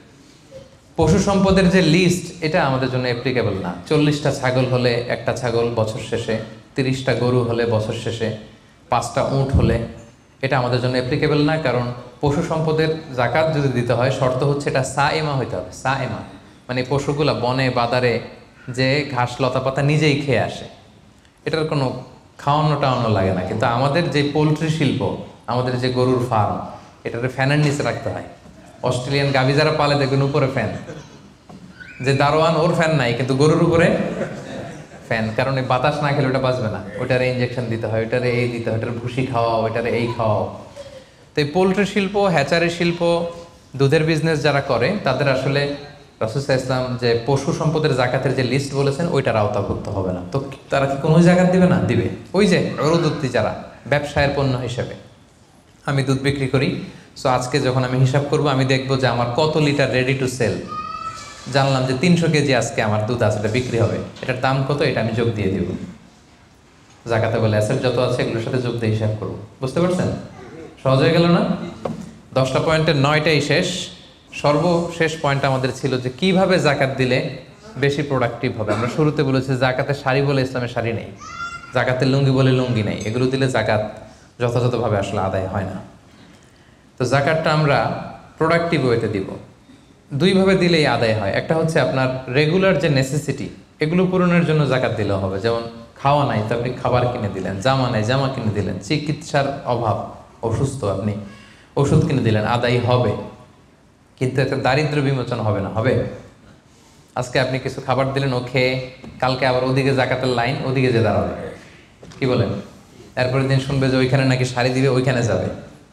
পশু সম্পদের যে লিস্ট, এটা আমাদের জন্য অ্যাপ্লিকেবল না। 40টা ছাগল হলে একটা ছাগল বছর শেষে, 30টা গরু হলে বছর শেষে, 5টা উট হলে, এটা আমাদের জন্য অ্যাপ্লিকেবল না। কারণ পশু সম্পদের জাকাত যদি দিতে হয়, শর্ত হচ্ছে এটা সায়েমা হইতে হবে। সায়েমা মানে পশুগুলা বনে বাদারে যে ঘাস লতা পাতা নিজেই খেয়ে আসে, এটার কোনো খাওয়ানো টাওয়ানো লাগে না। কিন্তু আমাদের যে পোলট্রি শিল্প, আমাদের যে গরুর ফার্ম, এটাতে ফ্যানের নিচে রাখতে হয়। অস্ট্রেলিয়ান গাভী যারা পালে দেখবেন উপরে ফ্যান, যে দারোয়ান ওর ফ্যান নাই, কিন্তু গরুর উপরে ফ্যান, কারণ এই বাতাস না খেলে ওটা বাঁচবে না। ওইটারে ইঞ্জেকশন দিতে হয়, ওইটারে এই দিতে হয়, ওইটারে ভুসি খাওয়াও, ওইটারে এই খাওয়াও। তো এই পোলট্রি শিল্প, হ্যাচারি শিল্প, দুধের বিজনেস যারা করে, তাদের আসলে রাসূল সাল্লাল্লাহু আলাইহি ওয়াসাল্লাম যে পশু সম্পদের জাকাতের যে লিস্ট বলেছেন, ওইটার আওতাভুক্ত হবে না। তো তারা কি কোনো জাকাত দিবে না? দিবে। ওই যে উরুদুত্তি যারা ব্যবসায়ের পণ্য হিসেবে, আমি দুধ বিক্রি করি, সো আজকে যখন আমি হিসাব করব, আমি দেখবো যে আমার কত লিটার রেডি টু সেল, জানলাম যে 300 কেজি আজকে আমার দুধ আসলে বিক্রি হবে, এটার দাম কত, এটা আমি যোগ দিয়ে দিব। জাকাতে বলে অ্যাসেট যত আছে এগুলোর সাথে যোগ দিয়ে হিসাব করবো। বুঝতে পারছেন? সহজ হয়ে গেল না? 10টা পয়েন্টের 9টাই শেষ। সর্বশেষ পয়েন্ট আমাদের ছিল যে কিভাবে জাকাত দিলে বেশি প্রোডাক্টিভ হবে। আমরা শুরুতে বলেছি জাকাতের শাড়ি বলে ইসলামের শাড়ি নেই, জাকাতের লুঙ্গি বলে লুঙ্গি নেই, এগুলো দিলে জাকাত যথাযথভাবে আসলে আদায় হয় না। তো জাকাতটা আমরা প্রোডাক্টিভ ওয়েতে দিব। দুইভাবে দিলেই আদায় হয়। একটা হচ্ছে আপনার রেগুলার যে নেসেসিটি, এগুলো পূরণের জন্য জাকাত দিলেও হবে। যেমন খাওয়া নাই তো আপনি খাবার কিনে দিলেন, জামা নাই জামা কিনে দিলেন, চিকিৎসার অভাব, অসুস্থ আপনি ওষুধ কিনে দিলেন, আদায় হবে। কিন্তু একটা দারিদ্র বিমোচন হবে না? হবে। আজকে আপনি কিছু খাবার দিলেন, ও খেয়ে কালকে আবার ওদিকে জাকাতের লাইন, ওদিকে যে দাঁড়াবে, কি বলেন? এরপরের দিন শুনবে যে ওইখানে নাকি শাড়ি দিবে, ওইখানে যাবে।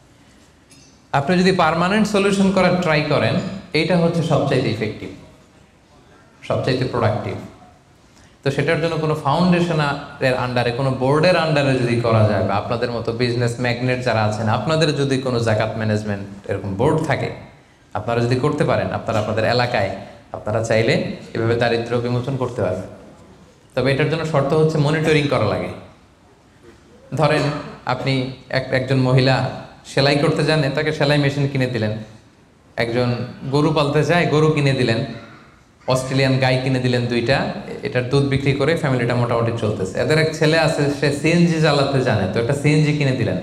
আপনি যদি পার্মানেন্ট সলিউশন করার ট্রাই করেন, এইটা হচ্ছে সবচাইতে ইফেক্টিভ, সবচাইতে প্রোডাক্টিভ। তো সেটার জন্য কোনো ফাউন্ডেশনের আন্ডারে, কোনো বোর্ডের আন্ডারে যদি করা যায়, বা আপনাদের মতো বিজনেস ম্যাগনেট যারা আছেন, আপনাদের যদি কোনো জাকাত ম্যানেজমেন্ট এরকম বোর্ড থাকে, আপনারা যদি করতে পারেন, আপনারা আপনাদের এলাকায় আপনারা চাইলে এভাবে দারিদ্র্য বিমোচন করতে পারবেন। তবে এটার জন্য শর্ত হচ্ছে মনিটরিং করা লাগে। ধরেন আপনি একজন মহিলা সেলাই করতে জানে, তাকে সেলাই মেশিন কিনে দিলেন, একজন গরু পালতে যায়, গরু কিনে দিলেন, অস্ট্রেলিয়ান গাই কিনে দিলেন 2টা, এটার দুধ বিক্রি করে ফ্যামিলিটা মোটামুটি চলতেছে। এদের এক ছেলে আছে, সে সিএনজি চালাতে জানে, তো একটা সিএনজি কিনে দিলেন।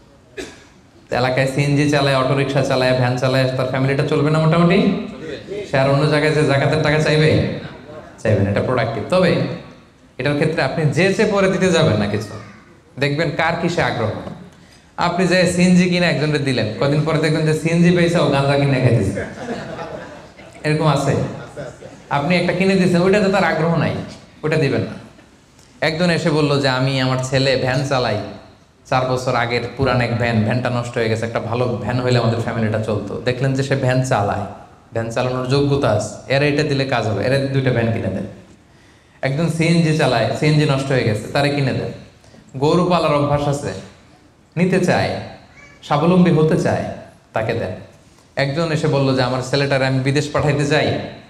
এলাকায় সিএনজি চালায়, অটোরিকশা চালায়, ভ্যান চালায়, তার ফ্যামিলিটা চলবে না মোটামুটি? সে আর অন্য জায়গায় যে জাকাতের টাকা চাইবে? চাইবেন। এটা প্রোডাক্টিভ। তবে এটার ক্ষেত্রে আপনি যে পরে দিতে যাবেন না কিছু, দেখবেন কার কিসে আগ্রহ। আপনি যে সিএনজি কিনে একজনকে দিলেন, কদিন পরে দেখবেন যে সিএনজি পেয়েছে ও গাঁজা কিনে খাইতেছে। এরকম আছে। আপনি একটা কিনে দিচ্ছেন, ওইটাতে তার আগ্রহ নাই, ওইটা দিবেন না। একজন এসে বলল যে আমি আমার ছেলে ভ্যান চালাই, 4 বছর আগের পুরান এক ভ্যানটা নষ্ট হয়ে গেছে, একটা ভালো ভ্যান হইলে আমাদের ফ্যামিলিটা চলতো। দেখলেন যে সে ভ্যান চালায়, ভ্যান চালানোর যোগ্যতা আছে, এরা এটা দিলে কাজ হবে, এরা 2টা ভ্যান কিনে দেন। একজন সিএনজি চালায়, সিএনজি নষ্ট হয়ে গেছে, তারে কিনে দেন। গরু পালার অভ্যাস আছে, নিতে চায়, স্বাবলম্বী হতে চায়, তাকে দেন। একজন এসে বলল যে আমার ছেলেটারে আমি বিদেশ পাঠাইতে চাই,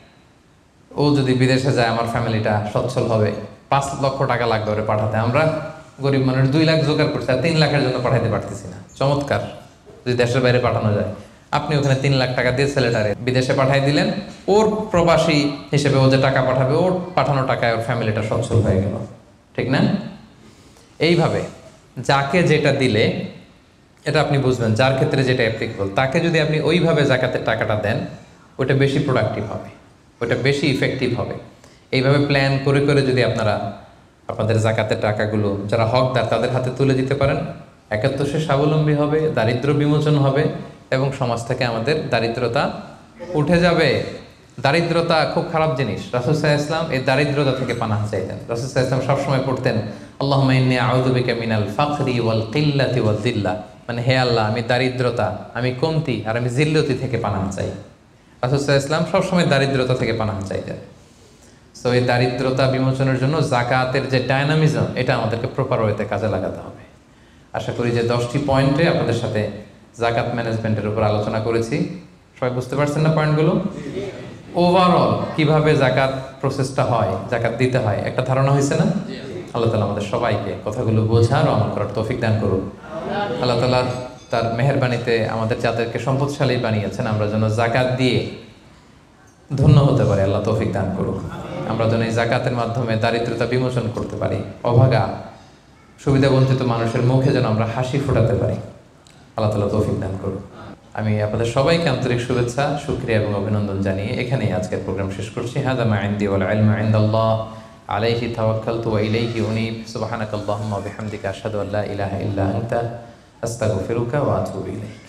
ও যদি বিদেশে যায় আমার ফ্যামিলিটা সচ্ছল হবে, 5 লক্ষ টাকা লাগবে ওরে পাঠাতে, আমরা গরিব মানুষ 2 লাখ জোগাড় করছি, আর 3 লাখের জন্য পাঠাইতে পারতেছি না। চমৎকার, যদি দেশের বাইরে পাঠানো যায়। আপনি ওখানে 3 লাখ টাকা দিয়ে ছেলেটারে বিদেশে পাঠাই দিলেন, ওর প্রবাসী হিসেবে ও যে টাকা পাঠাবে, ওর পাঠানো টাকায় ওর ফ্যামিলিটা সচ্ছল হয়ে গেল, ঠিক না? এইভাবে যাকে যেটা দিলে এটা আপনি বুঝবেন, যার ক্ষেত্রে যেটা অ্যাপ্লিকেবল, তাকে যদি আপনি ওইভাবে জাকাতের টাকাটা দেন, ওটা বেশি প্রোডাক্টিভ হবে, ওটা বেশি ইফেক্টিভ হবে। এইভাবে প্ল্যান করে করে যদি আপনারা আপনাদের জাকাতের টাকাগুলো যারা হকদার তাদের হাতে তুলে দিতে পারেন, একে তো সে স্বাবলম্বী হবে, দারিদ্র্য বিমোচন হবে, এবং সমাজ থেকে আমাদের দারিদ্রতা উঠে যাবে। দারিদ্রতা খুব খারাপ জিনিস। রাসূল সাল্লাল্লাহু আলাইহি ওয়াসাল্লাম এই দারিদ্রতা থেকে পানাহ চাইতেন। রাসূল সাল্লাল্লাহু আলাইহি ওয়াসাল্লাম সবসময় পড়তেন আল্লাহুম্মা ইন্নী আউযু বিকা মিনাল ফাকরি ওয়াল কিল্লাতি ওয়াদ দিল্লা, মানে হে আল্লাহ, আমি দারিদ্রতা, আমি কমতি আর আমি জিল্লতি থেকে পানাহ চাই। রাসূল সাল্লাল্লাহু আলাইহি ওয়াসাল্লাম সবসময় দারিদ্রতা থেকে পানাহ চাইতেন। সো এই দারিদ্রতা বিমোচনের জন্য জাকাতের যে ডায়নামিজম, এটা আমাদেরকে প্রপার ওয়েতে কাজে লাগাতে হবে। আশা করি যে 10টি পয়েন্টে আপনাদের সাথে জাকাত ম্যানেজমেন্টের উপর আলোচনা করেছি। সবাই বুঝতে পারছেন না পয়েন্টগুলো? ওভারঅল কিভাবে জাকাত প্রসেসটা হয়, জাকাত দিতে হয়, একটা ধারণা হয়েছে না? আল্লাহ তাআলা আমাদের সবাইকে কথাগুলো বোঝার ও আমল করার তৌফিক দান করুন। আল্লাহ তাআলা তার মেহেরবানিতে আমাদের যাদেরকে সম্পদশালী বানিয়েছেন, আমরা যেন জাকাত দিয়ে ধন্য হতে পারি, আল্লাহ তৌফিক দান করুন। আমরা যেন এই জাকাতের মাধ্যমে দারিদ্রতা বিমোচন করতে পারি, অভাগা সুবিধাবঞ্চিত মানুষের মুখে যেন আমরা হাসি ফোটাতে পারি, আল্লাহ তাআলা তৌফিক দান করুন। আমি আপনাদের সবাইকে আন্তরিক শুভেচ্ছা, শুকরিয়া এবং অভিনন্দন জানিয়ে এখানেই আজকের প্রোগ্রাম শেষ করছি। হাযা মা ইনদি ওয়াল ইলমু ইনদাল্লাহ আলাইহি তাওয়াক্কালতু ওয়া ইলাইহি উনীব। সুবহানাকাল্লাহুম্মা ওয়া বিহামদিকা আশহাদু আল্লা ইলাহা ইল্লা আনতা আস্তাগফিরুকা ওয়া আতুবু ইলাইক।